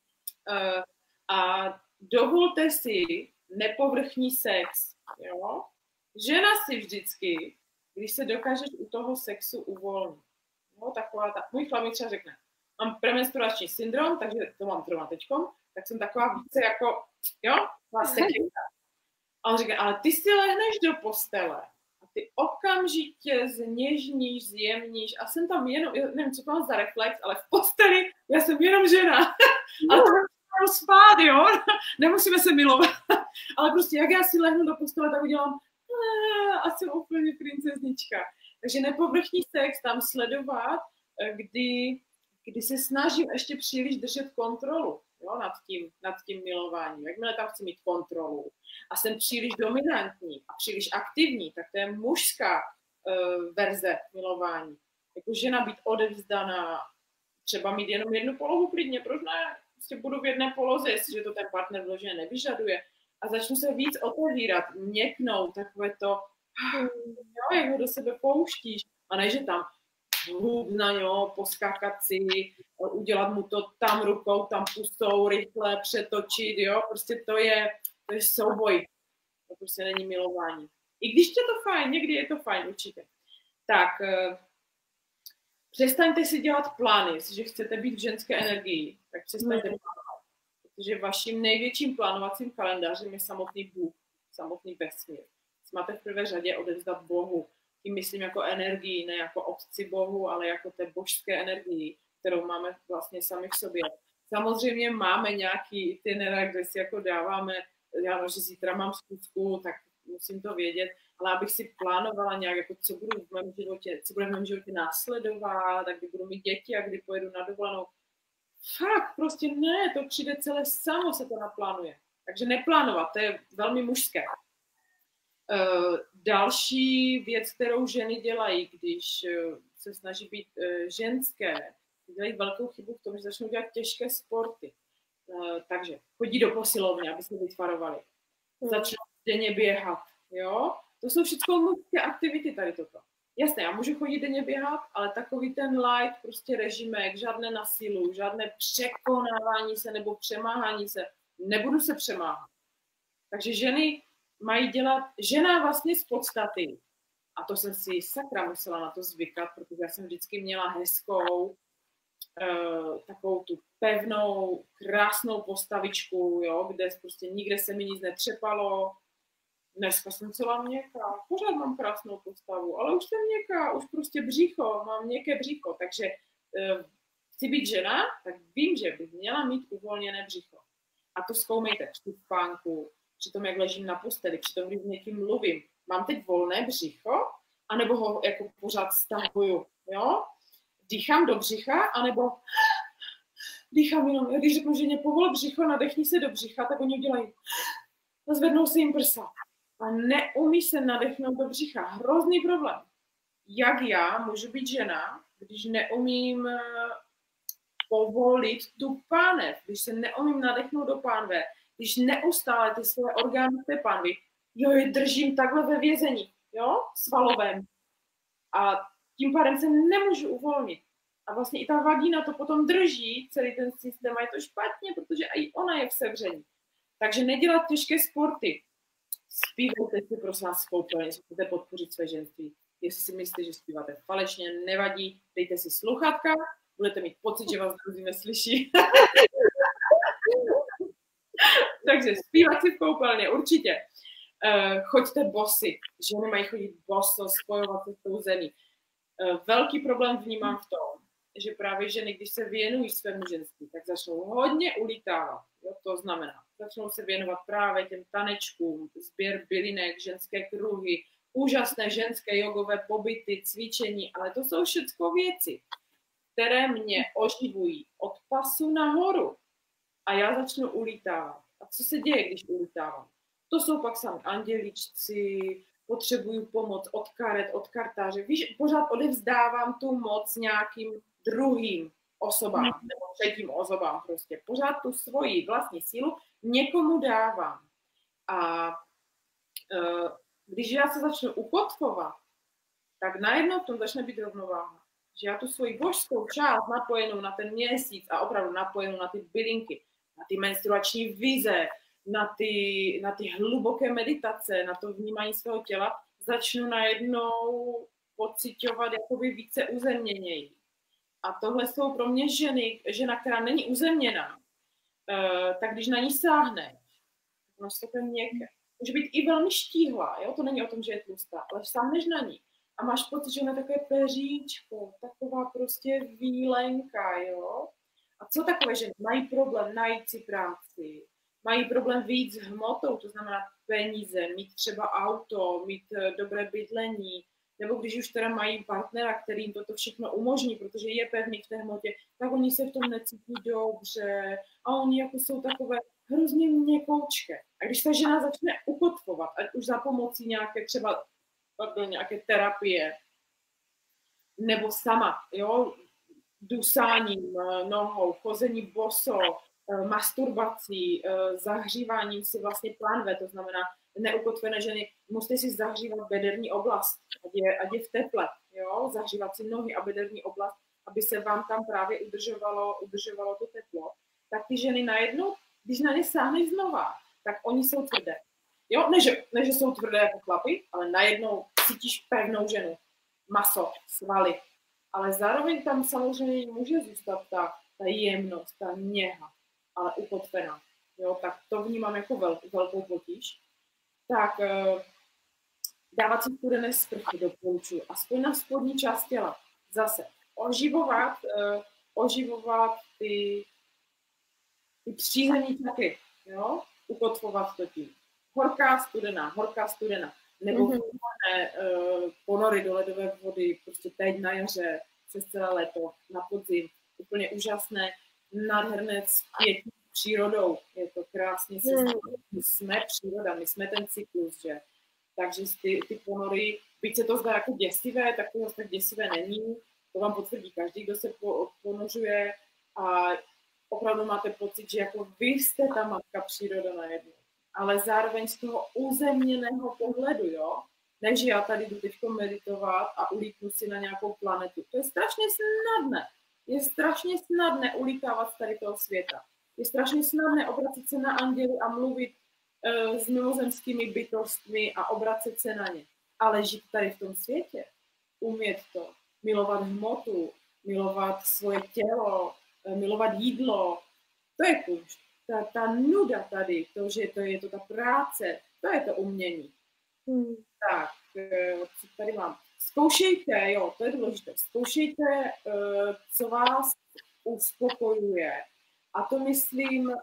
[SPEAKER 2] A dovolte si nepovrchní sex. Jo? Žena si vždycky, když se dokážeš u toho sexu uvolnit. No, taková ta, můj chlap mi třeba řekne, mám premenstruační syndrom, takže to mám zrovna teďkom, tak jsem taková více jako, jo, vlastně. A on říká, ale ty si lehneš do postele a ty okamžitě zněžníš, zjemníš a jsem tam jenom, nevím, co to mám za reflex, ale v posteli já jsem jenom žena. A to můžu spát, jo, nemusíme se milovat. Ale prostě jak já si lehnu do postele, tak udělám a jsem úplně princeznička. Takže nepovrchní sex tam sledovat, kdy, kdy se snažím ještě příliš držet kontrolu, jo, nad tím, nad tím milováním. Jakmile tam chci mít kontrolu a jsem příliš dominantní a příliš aktivní, tak to je mužská uh, verze milování. Jako žena být odevzdaná, třeba mít jenom jednu polohu klidně, proč ne? Prostě budu v jedné poloze, jestliže to ten partner vloženě nevyžaduje. A začnu se víc otevírat, měknout, takové to, jo, jak ho do sebe pouštíš. A ne, že tam hlub na něho, poskákat si, udělat mu to tam rukou, tam pusou, rychle přetočit, jo. Prostě to je, to je souboj. To prostě není milování. I když je to fajn, někdy je to fajn, určitě. Tak, přestaňte si dělat plány, jestliže chcete být v ženské energii, tak přestaňte mm. plánovat. Protože vaším největším plánovacím kalendářem je samotný Bůh, samotný vesmír. Máte v prvé řadě odevzdat Bohu. Tím myslím jako energii, ne jako otci Bohu, ale jako té božské energii, kterou máme vlastně sami v sobě. Samozřejmě máme nějaký itinerár, kde si jako dáváme, já že zítra mám schůzku, tak musím to vědět, ale abych si plánovala nějak, jako co budu v mém životě, co bude v mém životě následovat, tak kdy budu mít děti a kdy pojedu na dovolenou. Fakt, prostě ne, to přijde celé samo, se to naplánuje. Takže neplánovat, to je velmi mužské. Uh, další věc, kterou ženy dělají, když uh, se snaží být uh, ženské, dělají velkou chybu v tom, že začnou dělat těžké sporty. Uh, takže chodí do posilovny, aby se vytvarovali. Mm. Začnou denně běhat. Jo? To jsou všechno mužské aktivity tady toto. Jasně, já můžu chodit denně běhat, ale takový ten light, prostě režimek, žádné na sílu, žádné překonávání se nebo přemáhání se. Nebudu se přemáhat. Takže ženy mají dělat, žena vlastně z podstaty, a to jsem si sakra musela na to zvykat, protože já jsem vždycky měla hezkou, uh, takovou tu pevnou, krásnou postavičku, jo, kde prostě nikde se mi nic netřepalo. Dneska jsem celá měkká, pořád mám krásnou postavu, ale už jsem měkká, už prostě břicho, mám měkké břicho, takže uh, chci být žena, tak vím, že bych měla mít uvolněné břicho. A to zkoumejte při spánku, při tom, jak ležím na posteli, při tom, když s někým mluvím. Mám teď volné břicho, anebo ho jako pořád stahuju, jo? Dýchám do břicha, anebo dýchám jenom, když řeknu ženě povol břicho, nadechni se do břicha, tak oni udělají a zvednou se jim prsa. A neumí se nadechnout do břicha. Hrozný problém. Jak já můžu být žena, když neumím povolit tu pánev, když se neumím nadechnout do pánve, když neustále ty svoje orgány v té pánvi, jo, je držím takhle ve vězení, jo, svalovém. A tím pádem se nemůžu uvolnit. A vlastně i ta vagína to potom drží, celý ten systém, a je to špatně, protože i ona je v sevření. Takže nedělat těžké sporty. Zpívejte si, prosím vás, koupelně, jestli chcete podpořit své ženství. Jestli si myslíte, že zpíváte falešně, nevadí, dejte si sluchátka, budete mít pocit, že vás druzí neslyší. Takže zpívat si v koupelně, určitě. Uh, choďte bosy, ženy mají chodit boso, spojovat se s tou zemí. Uh, velký problém vnímám v tom, že právě ženy, když se věnují svému ženství, tak začnou hodně ulítávat. Jo? To znamená, začnou se věnovat právě těm tanečkům, sběr bylinek, ženské kruhy, úžasné ženské jogové pobyty, cvičení, ale to jsou všechno věci, které mě oživují od pasu nahoru. A já začnu ulítávat. A co se děje, když ulítávám? To jsou pak sami anděličci, potřebuju pomoc od karet, od kartáře. Víš, pořád odevzdávám tu moc nějakým druhým osobám, nebo třetím osobám prostě. Pořád tu svoji vlastní sílu někomu dávám. A uh, když já se začnu ukotvovat, tak najednou v tom začne být rovnováha. Že já tu svoji božskou část napojenou na ten měsíc a opravdu napojenou na ty bylinky, na ty menstruační vize, na ty, na ty hluboké meditace, na to vnímání svého těla, začnu najednou pociťovat jakoby více uzemněněji. A tohle jsou pro mě ženy, žena, která není uzemněná, uh, tak když na ní sáhne, ona je takové měkké. Může být i velmi štíhlá, jo? To není o tom, že je tlustá, ale sáhneš na ní a máš pocit, že ona je takové peříčko, taková prostě výlenka, jo? A co takové ženy? Mají problém najít si práci, mají problém vyjít s hmotou, to znamená peníze, mít třeba auto, mít dobré bydlení, nebo když už teda mají partnera, který jim toto všechno umožní, protože je pevný v té hmotě, tak oni se v tom necítí dobře a oni jako jsou takové hrozně měkoučké. A když ta žena začne ukotvovat, ať už za pomocí nějaké třeba pardon, nějaké terapie, nebo sama, jo, dusáním nohou, chození boso, masturbací, zahříváním si vlastně plánve, to znamená neukotvené ženy, musíte si zahřívat bederní oblast, ať je, ať je v teple, jo, zahřívat si nohy a bederní oblast, aby se vám tam právě udržovalo, udržovalo to teplo, tak ty ženy najednou, když na ně sáhneš znova, tak oni jsou tvrdé. Jo, ne že, ne, že jsou tvrdé jako chlapy, ale najednou cítíš pevnou ženu, maso, svaly, ale zároveň tam samozřejmě může zůstat ta, ta jemnost, ta něha, ale ukotvená. Jo, tak to vnímám jako vel, velkou potíž. Tak uh, dávat si studené sprchy doporučuji, aspoň na spodní část těla. Zase oživovat, uh, oživovat ty, ty přízemní čakry, jo, ukotvovat to tím. Horká, studená, horká, studená. Nebo mm-hmm. uh, ponory do ledové vody, prostě teď na jaře, přes celé léto, na podzim. Úplně úžasné, nádherné zpětí s přírodou. Je to krásně. Mm. My jsme příroda, my jsme ten cyklus, že? Takže ty, ty ponory, byť se to zdá jako děsivé, tak to tak děsivé není. To vám potvrdí každý, kdo se po, ponořuje a opravdu máte pocit, že jako vy jste ta matka příroda najednou. Ale zároveň z toho uzemněného pohledu, jo? Ne, že já tady jdu teďko meditovat a ulítnu si na nějakou planetu. To je strašně snadné. Je strašně snadné ulítávat z tady toho světa. Je strašně snadné obracet se na anděly a mluvit uh, s mimozemskými bytostmi a obracet se na ně. Ale žít tady v tom světě, umět to, milovat hmotu, milovat svoje tělo, uh, milovat jídlo, to je kunšt. Ta, ta nuda tady, to, že to je to ta práce, to je to umění. Hmm. Tak, co tady mám? Zkoušejte, jo, to je důležité, zkoušejte, co vás uspokojuje. A to myslím,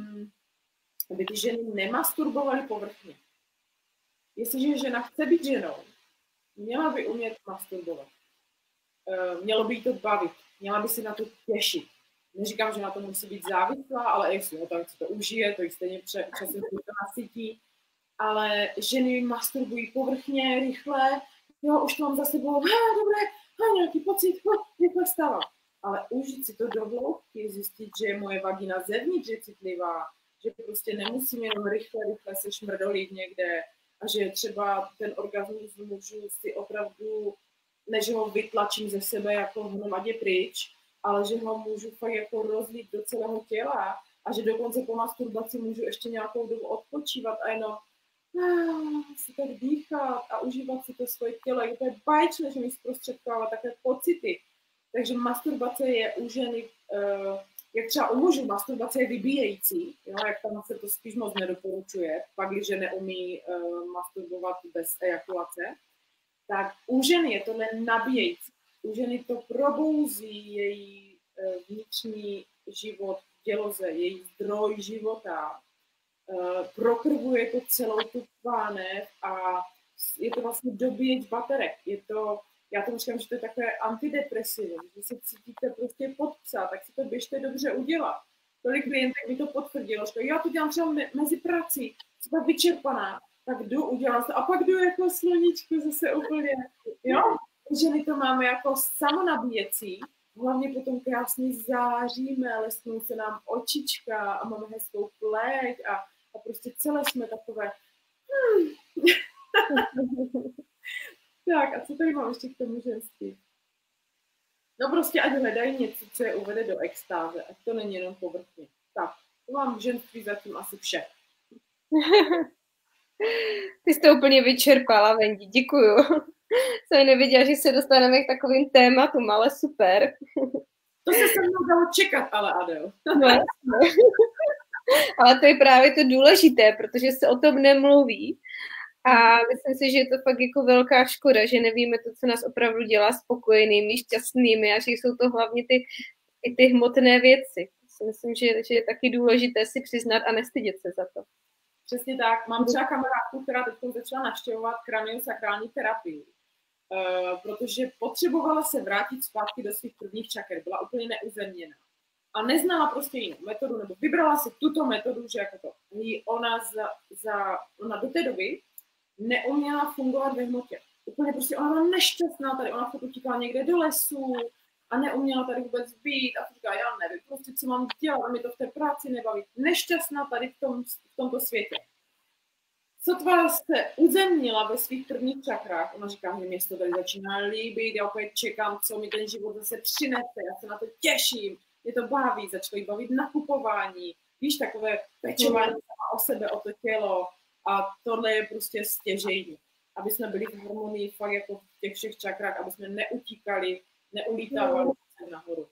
[SPEAKER 2] aby ty ženy nemasturbovaly povrchně. Jestliže žena chce být ženou, měla by umět masturbovat. Mělo by jí to bavit, měla by si na to těšit. Neříkám, že na to musí být závislá, ale jestli no, tak si to užije, to jí stejně časem to nasytí. Ale ženy masturbují povrchně, rychle, jo, už to mám za sebou, ha, dobré, ha, nějaký pocit, ha, rychle vstává. Ale užít si to do hloubky, zjistit, že je moje vagina zevnitř je citlivá, že prostě nemusím jenom rychle, rychle se šmrdolit někde a že třeba ten orgasmus můžu si opravdu ne, že ho vytlačím ze sebe jako hromadě pryč, ale že ho můžu fakt jako rozlít do celého těla a že dokonce po masturbaci můžu ještě nějakou dobu odpočívat a jenom ah, si tak dýchat a užívat si to svoje tělo. Je to je báječné, že mi zprostředkává takové pocity. Takže masturbace je u ženy, uh, jak třeba u mužů, masturbace je vybíjející, jo, jak tam se to spíš moc nedoporučuje, pak, když neumí uh, masturbovat bez ejakulace, tak u ženy je to nabíjející. U ženy to probouzí její uh, vnitřní život, děloze, její zdroj života, uh, prokrvuje to celou tu pánev a je to vlastně dobíječ baterek. Je to, já tomu říkám, že to je takové antidepresivum, když se cítíte prostě pod psa, tak si to běžte dobře udělat. Tolik klientek mi to potvrdilo, že já to dělám třeba me- mezi prací, jsem tak vyčerpaná, tak jdu, udělám to a pak jdu jako sluníčku zase úplně, jo? Ženy to máme jako samonabíjecí, hlavně potom krásně záříme, lesnou se nám očička a máme hezkou pleť a, a prostě celé jsme takové hmm. Tak a co tady mám ještě k tomu ženství? No prostě ať hledají něco, co je uvede do extáze, ať to není jenom povrchně. Tak, to mám v ženství zatím asi vše.
[SPEAKER 1] Ty jsi to úplně vyčerpala, Vendi, děkuju. Jsem nevěděla, že se dostaneme k takovým tématům, ale super.
[SPEAKER 2] To se se mnou dalo čekat, ale Adel.
[SPEAKER 1] No, ale to je právě to důležité, protože se o tom nemluví. A myslím si, že je to fakt jako velká škoda, že nevíme to, co nás opravdu dělá spokojenými, šťastnými a že jsou to hlavně ty, i ty hmotné věci. Myslím, že, že je taky důležité si přiznat a nestydět se za to.
[SPEAKER 2] Přesně tak. Mám třeba kamarádku, která teď začala navštěvovat kraniosakrální terapii, uh, protože potřebovala se vrátit zpátky do svých prvních čaker. Byla úplně neuzemněná. A neznala prostě jinou metodu, nebo vybrala si tuto metodu, že jako to. Ona, za, za, ona do té doby neuměla fungovat ve hmotě. Úplně prostě ona byla nešťastná tady, ona furt utíkala někde do lesu a neuměla tady vůbec být a říká, já nevím, prostě co mám dělat, mi to v té práci nebaví. Nešťastná tady v, tom, v tomto světě. Sotva se uzemnila ve svých prvních čakrách, ona říká, že mě to tady začíná líbit, já opět čekám, co mi ten život zase přinese, já se na to těším, mě to baví, začalo jí bavit nakupování, víš, takové pečování o sebe, o to tělo. A tohle je prostě stěžejní, aby jsme byli v harmonii fakt jako v těch všech čakrách, aby jsme neutíkali, neulítávali no. nahoru.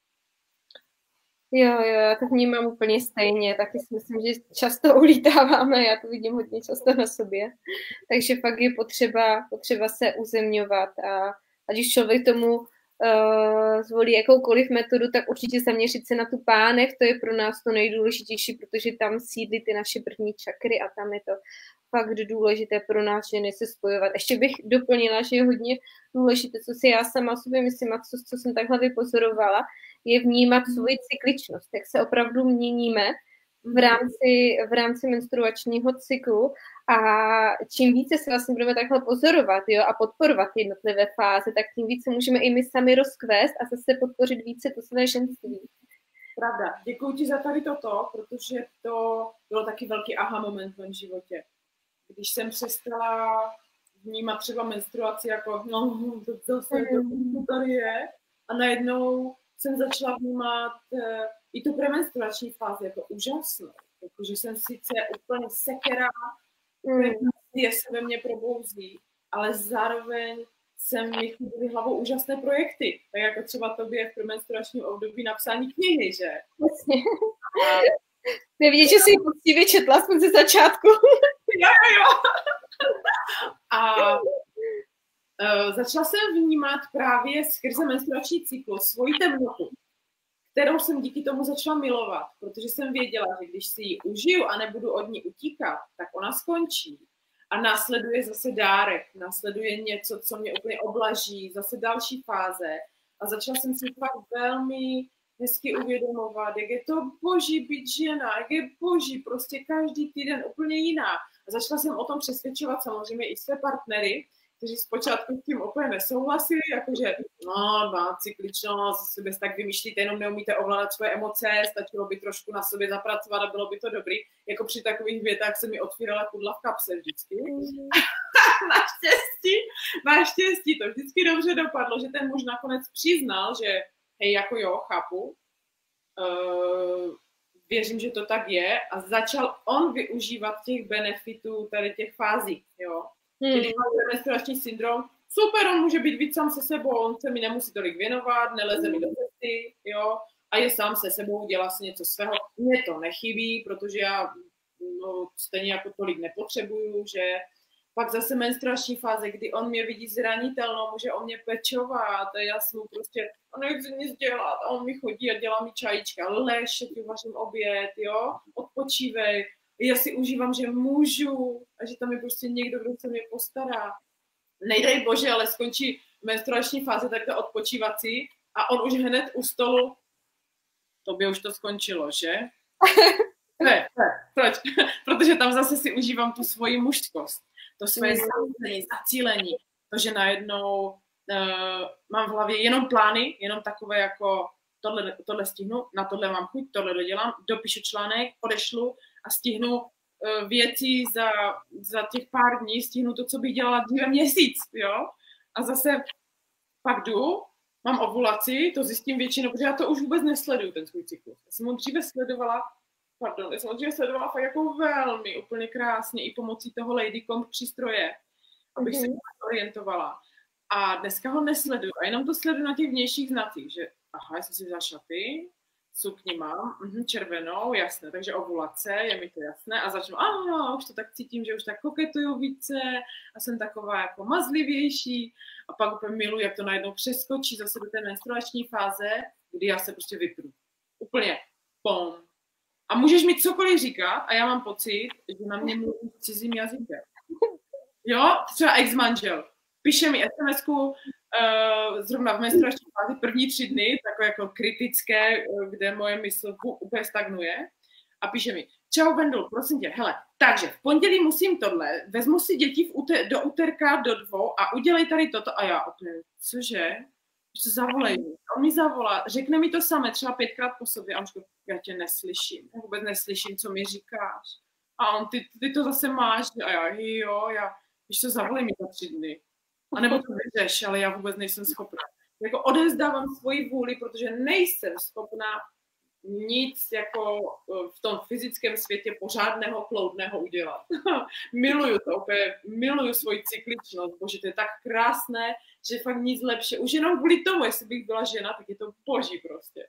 [SPEAKER 1] Jo, jo, já to vnímám úplně stejně, taky si myslím, že často ulítáváme, já to vidím hodně často na sobě, takže fakt je potřeba, potřeba se uzemňovat a ať už člověk tomu Uh, zvolí jakoukoliv metodu, tak určitě zaměřit se na tu pánev, to je pro nás to nejdůležitější, protože tam sídlí ty naše první čakry a tam je to fakt důležité pro nás ženy se spojovat. Ještě bych doplnila, že je hodně důležité, co si já sama sobě myslím a co, co jsem takhle vypozorovala, je vnímat svoji cykličnost, jak se opravdu měníme v rámci, v rámci menstruačního cyklu a čím více se vlastně budeme takhle pozorovat, jo, a podporovat jednotlivé fáze, tak tím více můžeme i my sami rozkvést a zase podpořit více to své ženství.
[SPEAKER 2] Pravda. Děkuji ti za tady toto, protože to bylo taky velký aha moment v mém životě. Když jsem přestala vnímat třeba menstruaci jako no, to zase to tady je a najednou jsem začala vnímat uh, i tu premenstruační fázi jako úžasnou. Jakože jsem sice úplně sekera, mm. je se ve mně probouzí, ale zároveň jsem mi chyběly hlavou úžasné projekty. Tak jako třeba tobě v premenstruačním období napsání knihy, že?
[SPEAKER 1] Vlastně. A... Nevidíš, že jsi ji poctivě četla, aspoň ze začátku.
[SPEAKER 2] Jo, jo, jo. A uh, začala jsem vnímat právě skrze menstruační cyklus svoji temnotu, kterou jsem díky tomu začala milovat, protože jsem věděla, že když si ji užiju a nebudu od ní utíkat, tak ona skončí. A následuje zase dárek, následuje něco, co mě úplně oblaží, zase další fáze. A začala jsem si fakt velmi hezky uvědomovat, jak je to boží být žena, jak je boží prostě každý týden úplně jiná. A začala jsem o tom přesvědčovat samozřejmě i své partnery, kteří zpočátku s tím úplně nesouhlasili, jakože no, má cykličnost, si bez tak vymýšlíte, jenom neumíte ovládat svoje emoce, stačilo by trošku na sobě zapracovat a bylo by to dobrý. Jako při takových větách se mi otvírala kudla v kapse vždycky. naštěstí, naštěstí to vždycky dobře dopadlo, že ten muž nakonec přiznal, že hej, jako jo, chápu, uh, věřím, že to tak je a začal on využívat těch benefitů tady těch fází, jo. Hmm. Když má menstruační syndrom, super, on může být víc sám se sebou, on se mi nemusí tolik věnovat, neleze mi do cesty, jo, a je sám se sebou, dělá si něco svého. Mně to nechybí, protože já no, stejně jako tolik nepotřebuju, že pak zase menstruační fáze, kdy on mě vidí zranitelnou, může o mě pečovat a já si mu prostě, on nechce nic dělat a on mi chodí a dělá mi čajíčka, lež, ti vařím oběd, jo, odpočívej, já si užívám, že můžu a že tam je prostě někdo, kdo se mě postará. Nejdej bože, ale skončí menstruační fáze, tak to odpočívací a on už hned u stolu, tobě už to skončilo, že? Ne, ne, proč? Protože tam zase si užívám tu svoji mužskost, to svoje zaměření, zacílení, to, že najednou uh, mám v hlavě jenom plány, jenom takové jako tohle, tohle stihnu, na tohle mám chuť, tohle dodělám, dopíšu článek, odešlu a stihnu uh, věci za, za těch pár dní, stihnu to, co bych dělala dříve měsíc, jo? A zase pak jdu, mám ovulaci, to zjistím většinou, protože já to už vůbec nesleduju, ten svůj cyklus. Já jsem ho dříve sledovala, pardon, já jsem ho dříve sledovala fakt jako velmi, úplně krásně, i pomocí toho Ladycomb přístroje, abych mm-hmm. se orientovala. A dneska ho nesleduju a jenom to sleduju na těch vnějších znacích, že aha, já jsem si vzala šaty, sukni mám, mhm, červenou, jasné, takže ovulace, je mi to jasné a začnu, a už to tak cítím, že už tak koketuju více a jsem taková jako mazlivější a pak úplně miluji, jak to najednou přeskočí zase do té menstruační fáze, kdy já se prostě vypnu. Úplně, pom. A můžeš mi cokoliv říkat a já mám pocit, že na mě mluví cizím jazykem. Jo, třeba ex-manžel. Píše mi es em esku uh, zrovna v menstruační fázi první tři dny, takové jako kritické, kde moje mysl úplně stagnuje. A píše mi, čau Vendul, prosím tě, hele, takže v pondělí musím tohle, vezmu si děti v ute- do úterka do dvou a udělej tady toto. A já opět, cože? Co zavolej mi? On mi zavolá, řekne mi to samé, třeba pětkrát po sobě a on říká, já tě neslyším, já vůbec neslyším, co mi říkáš. A on, ty, ty to zase máš, a já, jo, já, víš co, zavolej mi za tři dny. A nebo to vyřeš, ale já vůbec nejsem schopná. Jako odevzdávám svoji vůli, protože nejsem schopná nic jako v tom fyzickém světě pořádného, kloudného udělat. Miluju to, úplně miluju svoji cykličnost, bože, to je tak krásné, že fakt nic lepší. Už jenom kvůli tomu, jestli bych byla žena, tak je to boží prostě.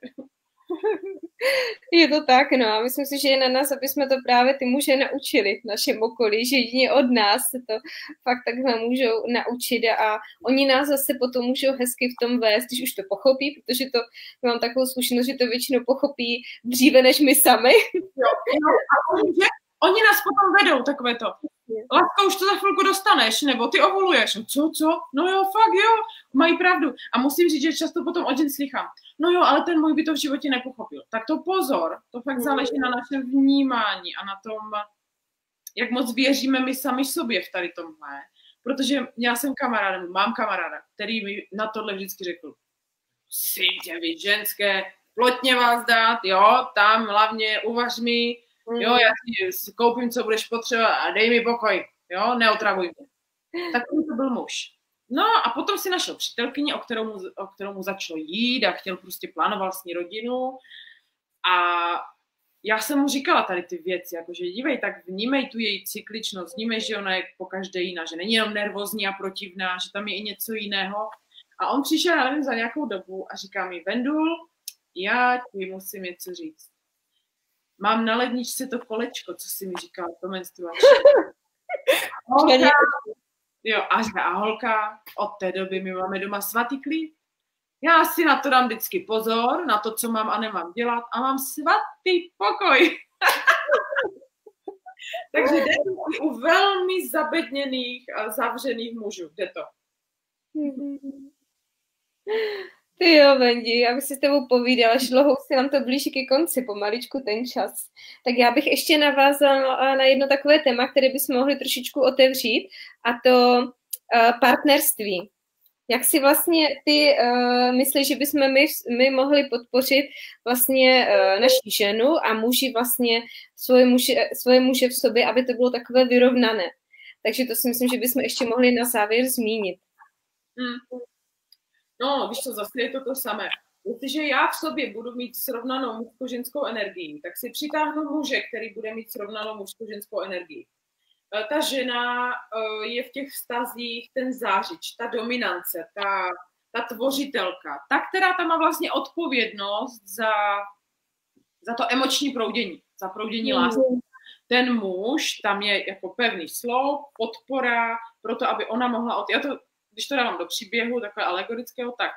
[SPEAKER 1] Je to tak, no a myslím si, že je na nás, aby jsme to právě ty muže naučili v našem okolí, že jedině od nás se to fakt takhle můžou naučit a oni nás zase potom můžou hezky v tom vést, když už to pochopí, protože to mám takovou zkušenost, že to většinou pochopí dříve než my sami.
[SPEAKER 2] Jo, no, a oni, že? Oni nás potom vedou, takové to. Láska, už to za chvilku dostaneš, nebo ty ovuluješ. No co, co? No jo, fakt jo, mají pravdu. A musím říct, že často potom od žen slychám. No jo, ale ten můj by to v životě nepochopil. Tak to pozor, to fakt záleží na našem vnímání a na tom, jak moc věříme my sami sobě v tady tomhle. Protože já jsem kamarád, mám kamaráda, který mi na tohle vždycky řekl, sítě vy ženské, plotně vás dát, jo, tam hlavně uvař mi, jo, já si koupím, co budeš potřebovat a dej mi pokoj, jo, neotravuj mě. Tak to byl muž. No a potom si našel přítelkyni, o kterou mu, o kterou mu začalo jít a chtěl prostě plánoval s ní rodinu a já jsem mu říkala tady ty věci, jakože dívej, tak vnímej tu její cykličnost, vnímej, že ona je pokaždé jiná, že není jenom nervózní a protivná, že tam je i něco jiného. A on přišel, já nevím, za nějakou dobu a říká mi, Vendul, já ti musím něco říct. Mám na ledničce to kolečko, co jsi mi říkala, to menstruační. Holka, jo, a říká, a holka, od té doby my máme doma svatý klid. Já si na to dám vždycky pozor, na to, co mám a nemám dělat a mám svatý pokoj. Takže jde to u velmi zabedněných a zavřených mužů, jde to.
[SPEAKER 1] Ty jo, Vendi, já bych si s tebou povídala, šlohou si nám to blíží ke konci, pomaličku ten čas. Tak já bych ještě navázala na jedno takové téma, které bychom mohli trošičku otevřít, a to uh, partnerství. Jak si vlastně ty uh, myslíš, že bychom my, my mohli podpořit vlastně uh, naši ženu a muži vlastně svoje muže, svoje muže v sobě, aby to bylo takové vyrovnané? Takže to si myslím, že bychom ještě mohli na závěr zmínit.
[SPEAKER 2] Hmm. No, víš co, zase je to to samé. Jestliže já v sobě budu mít srovnanou mužsko-ženskou energii, tak si přitáhnu muže, který bude mít srovnanou mužsko-ženskou energii. Ta žena je v těch vztazích ten zářič, ta dominance, ta, ta tvořitelka, ta, která tam má vlastně odpovědnost za, za to emoční proudění, za proudění lásky. Ten muž, tam je jako pevný sloup, podpora, proto, aby ona mohla... Od... Já to, když to dávám do příběhu, takhle alegorického, tak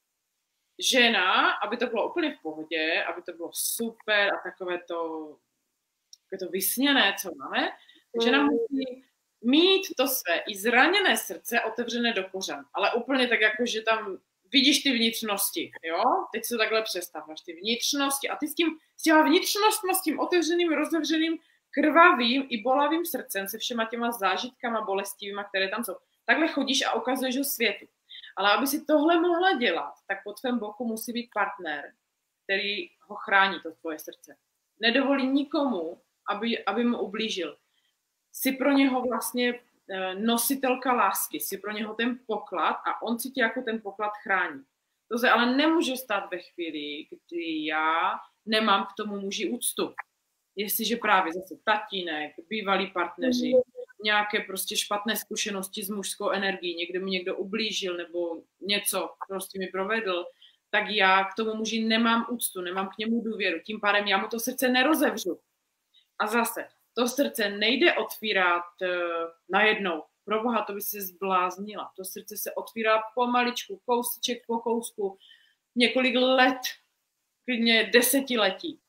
[SPEAKER 2] žena, aby to bylo úplně v pohodě, aby to bylo super a takové to, takové to vysněné, co máme, žena musí mít to své i zraněné srdce otevřené do kořen, ale úplně tak jako, že tam vidíš ty vnitřnosti, jo? Teď se takhle představuješ, ty vnitřnosti a ty s tím, s těma vnitřnostma, s tím otevřeným, rozevřeným, krvavým i bolavým srdcem, se všema těma zážitkama bolestivýma, které tam jsou, takhle chodíš a ukazuješ ho světu. Ale aby si tohle mohla dělat, tak po tvém boku musí být partner, který ho chrání, to tvoje srdce. Nedovolí nikomu, aby, aby mu ublížil. Jsi pro něho vlastně nositelka lásky, jsi pro něho ten poklad a on si tě jako ten poklad chrání. To se ale nemůže stát ve chvíli, kdy já nemám k tomu muži úctu. Jestliže právě zase tatínek, bývalí partneři, nějaké prostě špatné zkušenosti s mužskou energií, někde mi někdo ublížil nebo něco prostě mi provedl, tak já k tomu muži nemám úctu, nemám k němu důvěru. Tím pádem já mu to srdce nerozevřu. A zase, to srdce nejde otvírat uh, najednou. Proboha, to by se zbláznila. To srdce se otvírá pomaličku, kousíček po kousku, několik let, klidně desetiletí.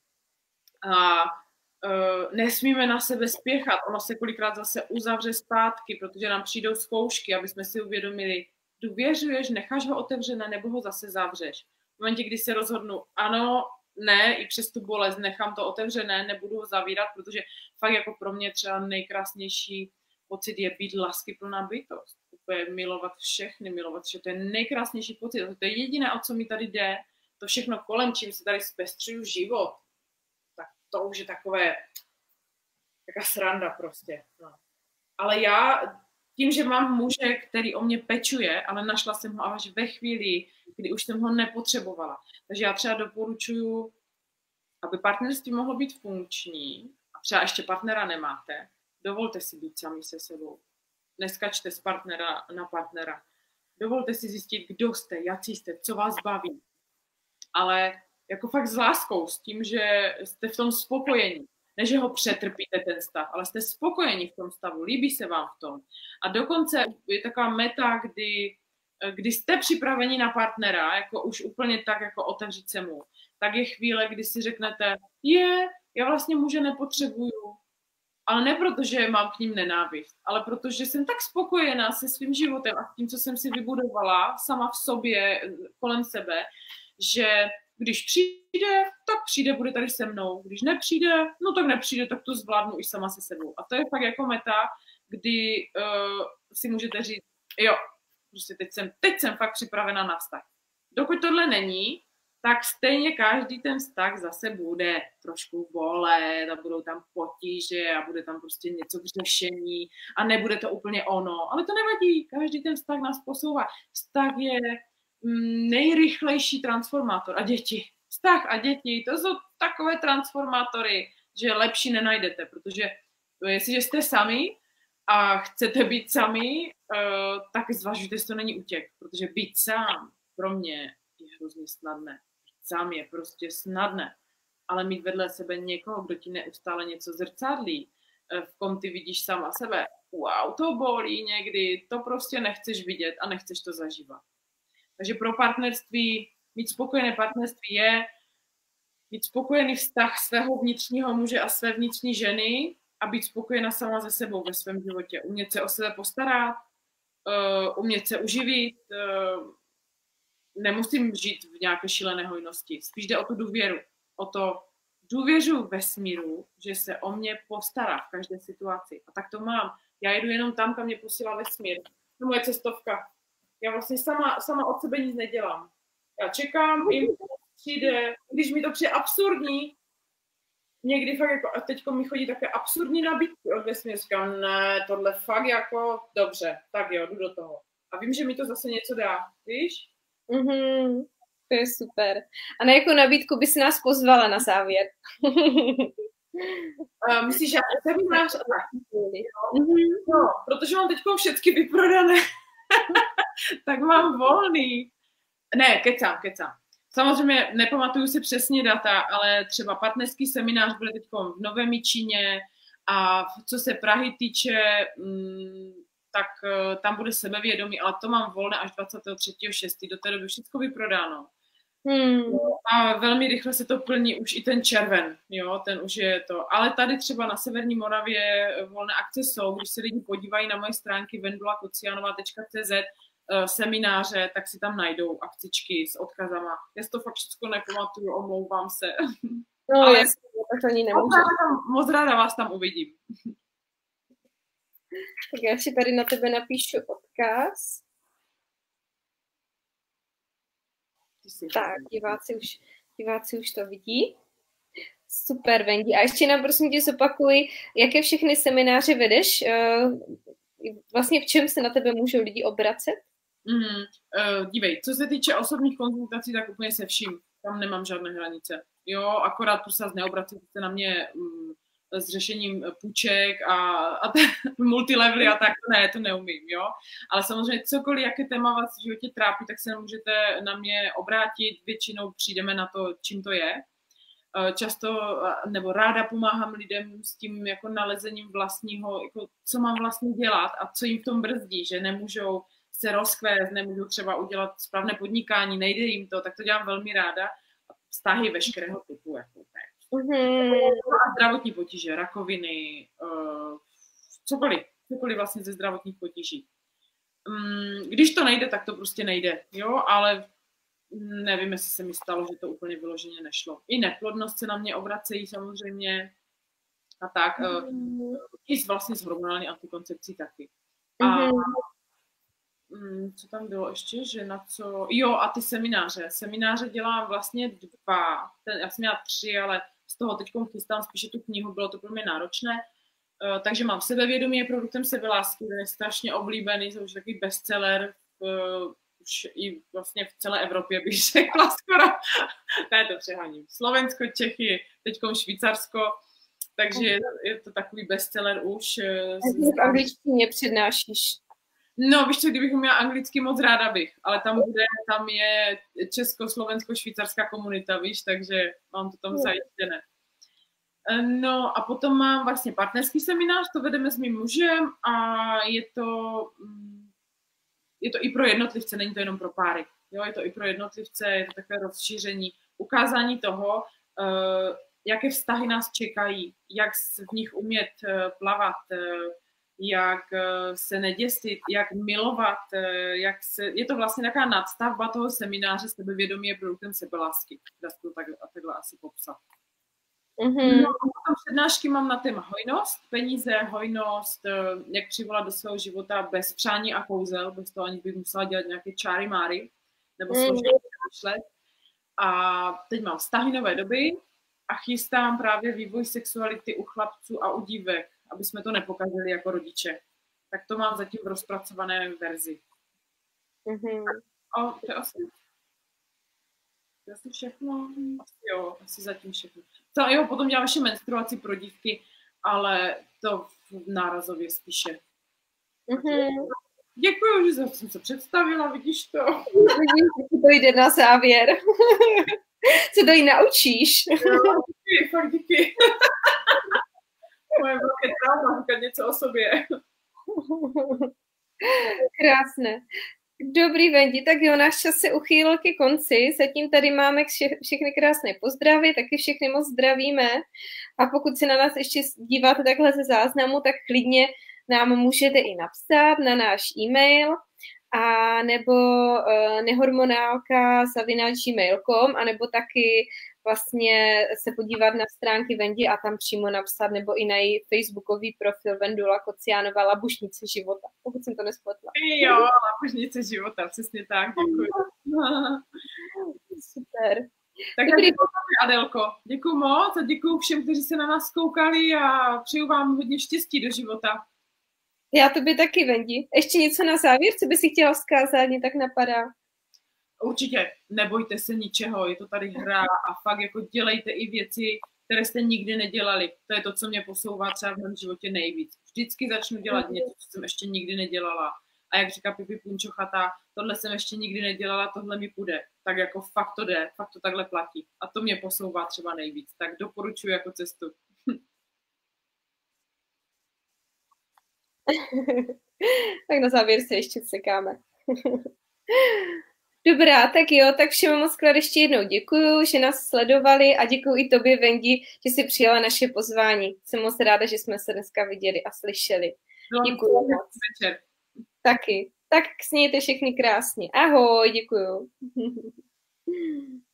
[SPEAKER 2] A uh, nesmíme na sebe spěchat. Ono se kolikrát zase uzavře zpátky, protože nám přijdou zkoušky, aby jsme si uvědomili, důvěřuješ, necháš ho otevřené, nebo ho zase zavřeš. V momentě, kdy se rozhodnu, ano, ne, i přes tu bolest nechám to otevřené, nebudu ho zavírat, protože fakt jako pro mě třeba nejkrásnější pocit je být láskyplná bytost. Úplně milovat všechny, milovat všechny. To je nejkrásnější pocit. To je jediné, o co mi tady jde. To všechno kolem, čím se tady zpestřuju život. Tak to už je takové, taká sranda prostě. No. Ale já, tím, že mám muže, který o mě pečuje, ale našla jsem ho až ve chvíli, kdy už jsem ho nepotřebovala. Takže já třeba doporučuji, aby partnerství mohlo být funkční, a třeba ještě partnera nemáte, dovolte si být sami se sebou. Neskačte z partnera na partnera. Dovolte si zjistit, kdo jste, jaký jste, co vás baví. Ale jako fakt s láskou, s tím, že jste v tom spokojení. Ne, že ho přetrpíte ten stav, ale jste spokojení v tom stavu, líbí se vám v tom. A dokonce je taková meta, kdy, kdy jste připraveni na partnera, jako už úplně tak, jako otevřít se mu, tak je chvíle, kdy si řeknete, je, já vlastně muže nepotřebuju, ale ne proto, že mám k ním nenávist, ale protože jsem tak spokojená se svým životem a s tím, co jsem si vybudovala sama v sobě, kolem sebe, že když přijde, tak přijde, bude tady se mnou. Když nepřijde, no tak nepřijde, tak to zvládnu i sama se sebou. A to je fakt jako meta, kdy uh, si můžete říct, jo, prostě teď jsem, teď jsem fakt připravena na vztah. Dokud tohle není, tak stejně každý ten vztah zase bude trošku bolet a budou tam potíže a bude tam prostě něco k řešení a nebude to úplně ono. Ale to nevadí, každý ten vztah nás posouvá. Vztah je nejrychlejší transformátor. A děti. Vztah a děti, to jsou takové transformátory, že lepší nenajdete, protože jestliže jste sami a chcete být sami, tak zvažujte, jestli to není útěk, protože být sám pro mě je hrozně snadné. Sám je prostě snadné, ale mít vedle sebe někoho, kdo ti neustále něco zrcadlí, v kom ty vidíš sama sebe, wow, to bolí někdy, to prostě nechceš vidět a nechceš to zažívat. Takže pro partnerství, mít spokojené partnerství je mít spokojený vztah svého vnitřního muže a své vnitřní ženy a být spokojená sama ze sebou ve svém životě. Umět se o sebe postarat, uh, umět se uživit, uh, nemusím žít v nějaké šílené hojnosti. Spíš jde o tu důvěru. O to důvěřu vesmíru, že se o mě postará v každé situaci. A tak to mám. Já jedu jenom tam, kam mě posílá vesmír. To je moje cestovka. Já vlastně sama, sama od sebe nic nedělám. Já čekám, jim přijde, když mi to přijde absurdní, někdy fakt jako, a teďko mi chodí také absurdní nabídky od vesmíru, říkám, ne, tohle fakt jako, dobře, tak jo, jdu do toho. A vím, že mi to zase něco dá, víš?
[SPEAKER 1] Mm-hmm, to je super. A na jakou nabídku bys nás pozvala na závěr?
[SPEAKER 2] Uh, myslíš, že seminář? No, protože mám teď všechny vyprodané, tak mám volný. Ne, kecám, kecám. Samozřejmě nepamatuju si přesně data, ale třeba partnerský seminář bude teď v Novém Jičíně a co se Prahy týče, tak tam bude sebevědomí, ale to mám volné až dvacátého třetího šestého Do té doby všechno vyprodáno. Hmm. A velmi rychle se to plní už i ten červen, jo, ten už je to. Ale tady třeba na Severní Moravě volné akce jsou, když se lidi podívají na moje stránky vendula kocianová tečka cé zet semináře, tak si tam najdou akcičky s odkazama. Já si to fakt všechno nepamatuju, omlouvám se.
[SPEAKER 1] No ale jasně, tak to ani nemůžu.
[SPEAKER 2] Moc ráda vás tam uvidím.
[SPEAKER 1] Tak já si tady na tebe napíšu odkaz. Tak, diváci už, diváci už to vidí. Super, Vendi. A ještě nám prosím tě zopakuj, jaké všechny semináře vedeš? Vlastně v čem se na tebe můžou lidi obracet?
[SPEAKER 2] Mm, uh, dívej, co se týče osobních konzultací, tak úplně se vším. Tam nemám žádné hranice. Jo, akorát prosím vás neobracet se na mě um, s řešením půjček a, a multilevely a tak, to ne, to neumím, jo. Ale samozřejmě cokoliv, jaké téma vás v životě trápí, tak se můžete na mě obrátit, většinou přijdeme na to, čím to je. Často, nebo ráda pomáhám lidem s tím jako nalezením vlastního, jako co mám vlastně dělat a co jim v tom brzdí, že nemůžou se rozkvést, nemůžou třeba udělat správné podnikání, nejde jim to, tak to dělám velmi ráda. Vztahy veškerého typu, jako tak. Mm-hmm. A zdravotní potíže, rakoviny, uh, cokoliv, cokoliv vlastně ze zdravotních potíží. Um, když to nejde, tak to prostě nejde, jo, ale nevím, jestli se mi stalo, že to úplně vyloženě nešlo. I neplodnost se na mě obracejí samozřejmě a tak. Mm-hmm. Uh, I vlastně s hormonální antikoncepcí taky. Mm-hmm. A um, co tam bylo ještě, že na co... Jo, a ty semináře. Semináře dělám vlastně dva. Ten, já jsem měla tři, ale z toho teď chystám spíše tu knihu, bylo to pro mě náročné. Uh, takže mám sebevědomí je produktem sebelásky, ten je strašně oblíbený, to už takový bestseller, uh, už i vlastně v celé Evropě bych řekla skoro. Ne, to přeháním. Slovensko, Čechy, teďkom Švýcarsko, takže je, je to takový bestseller už.
[SPEAKER 1] Uh, v angličtině přednášíš.
[SPEAKER 2] No, víš co, kdybych měla anglicky, moc ráda bych, ale tam bude, tam je česko-slovensko-švýcarská komunita, víš, takže mám to tam zajištěné. No a potom mám vlastně partnerský seminář, to vedeme s mým mužem a je to, je to i pro jednotlivce, není to jenom pro páry, jo, je to i pro jednotlivce, je to takové rozšíření, ukázání toho, jaké vztahy nás čekají, jak v nich umět plavat, jak se neděsit, jak milovat, jak se, je to vlastně taková nadstavba toho semináře sebevědomí je produktem sebelásky. Dá se to takhle, takhle asi popsat. Mm-hmm. No a potom přednášky mám na téma hojnost, peníze, hojnost, jak přivolat do svého života bez přání a kouzel, bez toho ani bych musela dělat nějaké čáry máry, nebo složitě myšlet. A teď mám vztahy nové doby a chystám právě vývoj sexuality u chlapců a u dívek, aby jsme to nepokazili jako rodiče. Tak to mám zatím v rozpracované verzi. Mm-hmm. A to je asi, to je asi všechno. Asi jo, asi zatím všechno. To, jo, potom dělám ještě menstruaci pro dívky, ale to nárazově spíše. Mm-hmm. Děkuji, že jsem se představila, vidíš to.
[SPEAKER 1] Vidíš, to jde na závěr. Co to jí naučíš?
[SPEAKER 2] Jo, díky, fakt díky. Moje velké trauma, říkat něco o sobě.
[SPEAKER 1] Krásné. Dobrý, Vendi, tak jo, náš čas se uchýlil ke konci, zatím tady máme vše, všechny krásné pozdravy, taky všechny moc zdravíme a pokud se na nás ještě díváte takhle ze záznamu, tak klidně nám můžete i napsat na náš e-mail a nebo uh, nehormonálka zavináč gmail tečka com a nebo taky vlastně se podívat na stránky Vendi a tam přímo napsat, nebo i na její facebookový profil Vendula Kocianová Labušnice života, pokud jsem to nespletla.
[SPEAKER 2] Jo, Labušnice života, přesně tak, děkuji.
[SPEAKER 1] Super.
[SPEAKER 2] Tak děkuji, Adelko. Děkuji moc a děkuji všem, kteří se na nás koukali a přeju vám hodně štěstí do života.
[SPEAKER 1] Já tobě taky, Vendi. Ještě něco na závěr, co by si chtěla vzkázat, mě tak napadá.
[SPEAKER 2] Určitě, nebojte se ničeho, je to tady hra a fakt jako dělejte i věci, které jste nikdy nedělali. To je to, co mě posouvá třeba v mém životě nejvíc. Vždycky začnu dělat něco, co jsem ještě nikdy nedělala. A jak říká Pipi Punčochata, tohle jsem ještě nikdy nedělala, tohle mi půjde. Tak jako fakt to jde, fakt to takhle platí. A to mě posouvá třeba nejvíc. Tak doporučuji jako cestu.
[SPEAKER 1] Tak na závěr se ještě sekáme. Dobrá, tak jo, tak všem moc krát ještě jednou děkuju, že nás sledovali a děkuju i tobě, Vendi, že jsi přijala naše pozvání. Jsem moc ráda, že jsme se dneska viděli a slyšeli. Děkuju moc. Taky. Tak snějte všechny krásně. Ahoj, děkuju.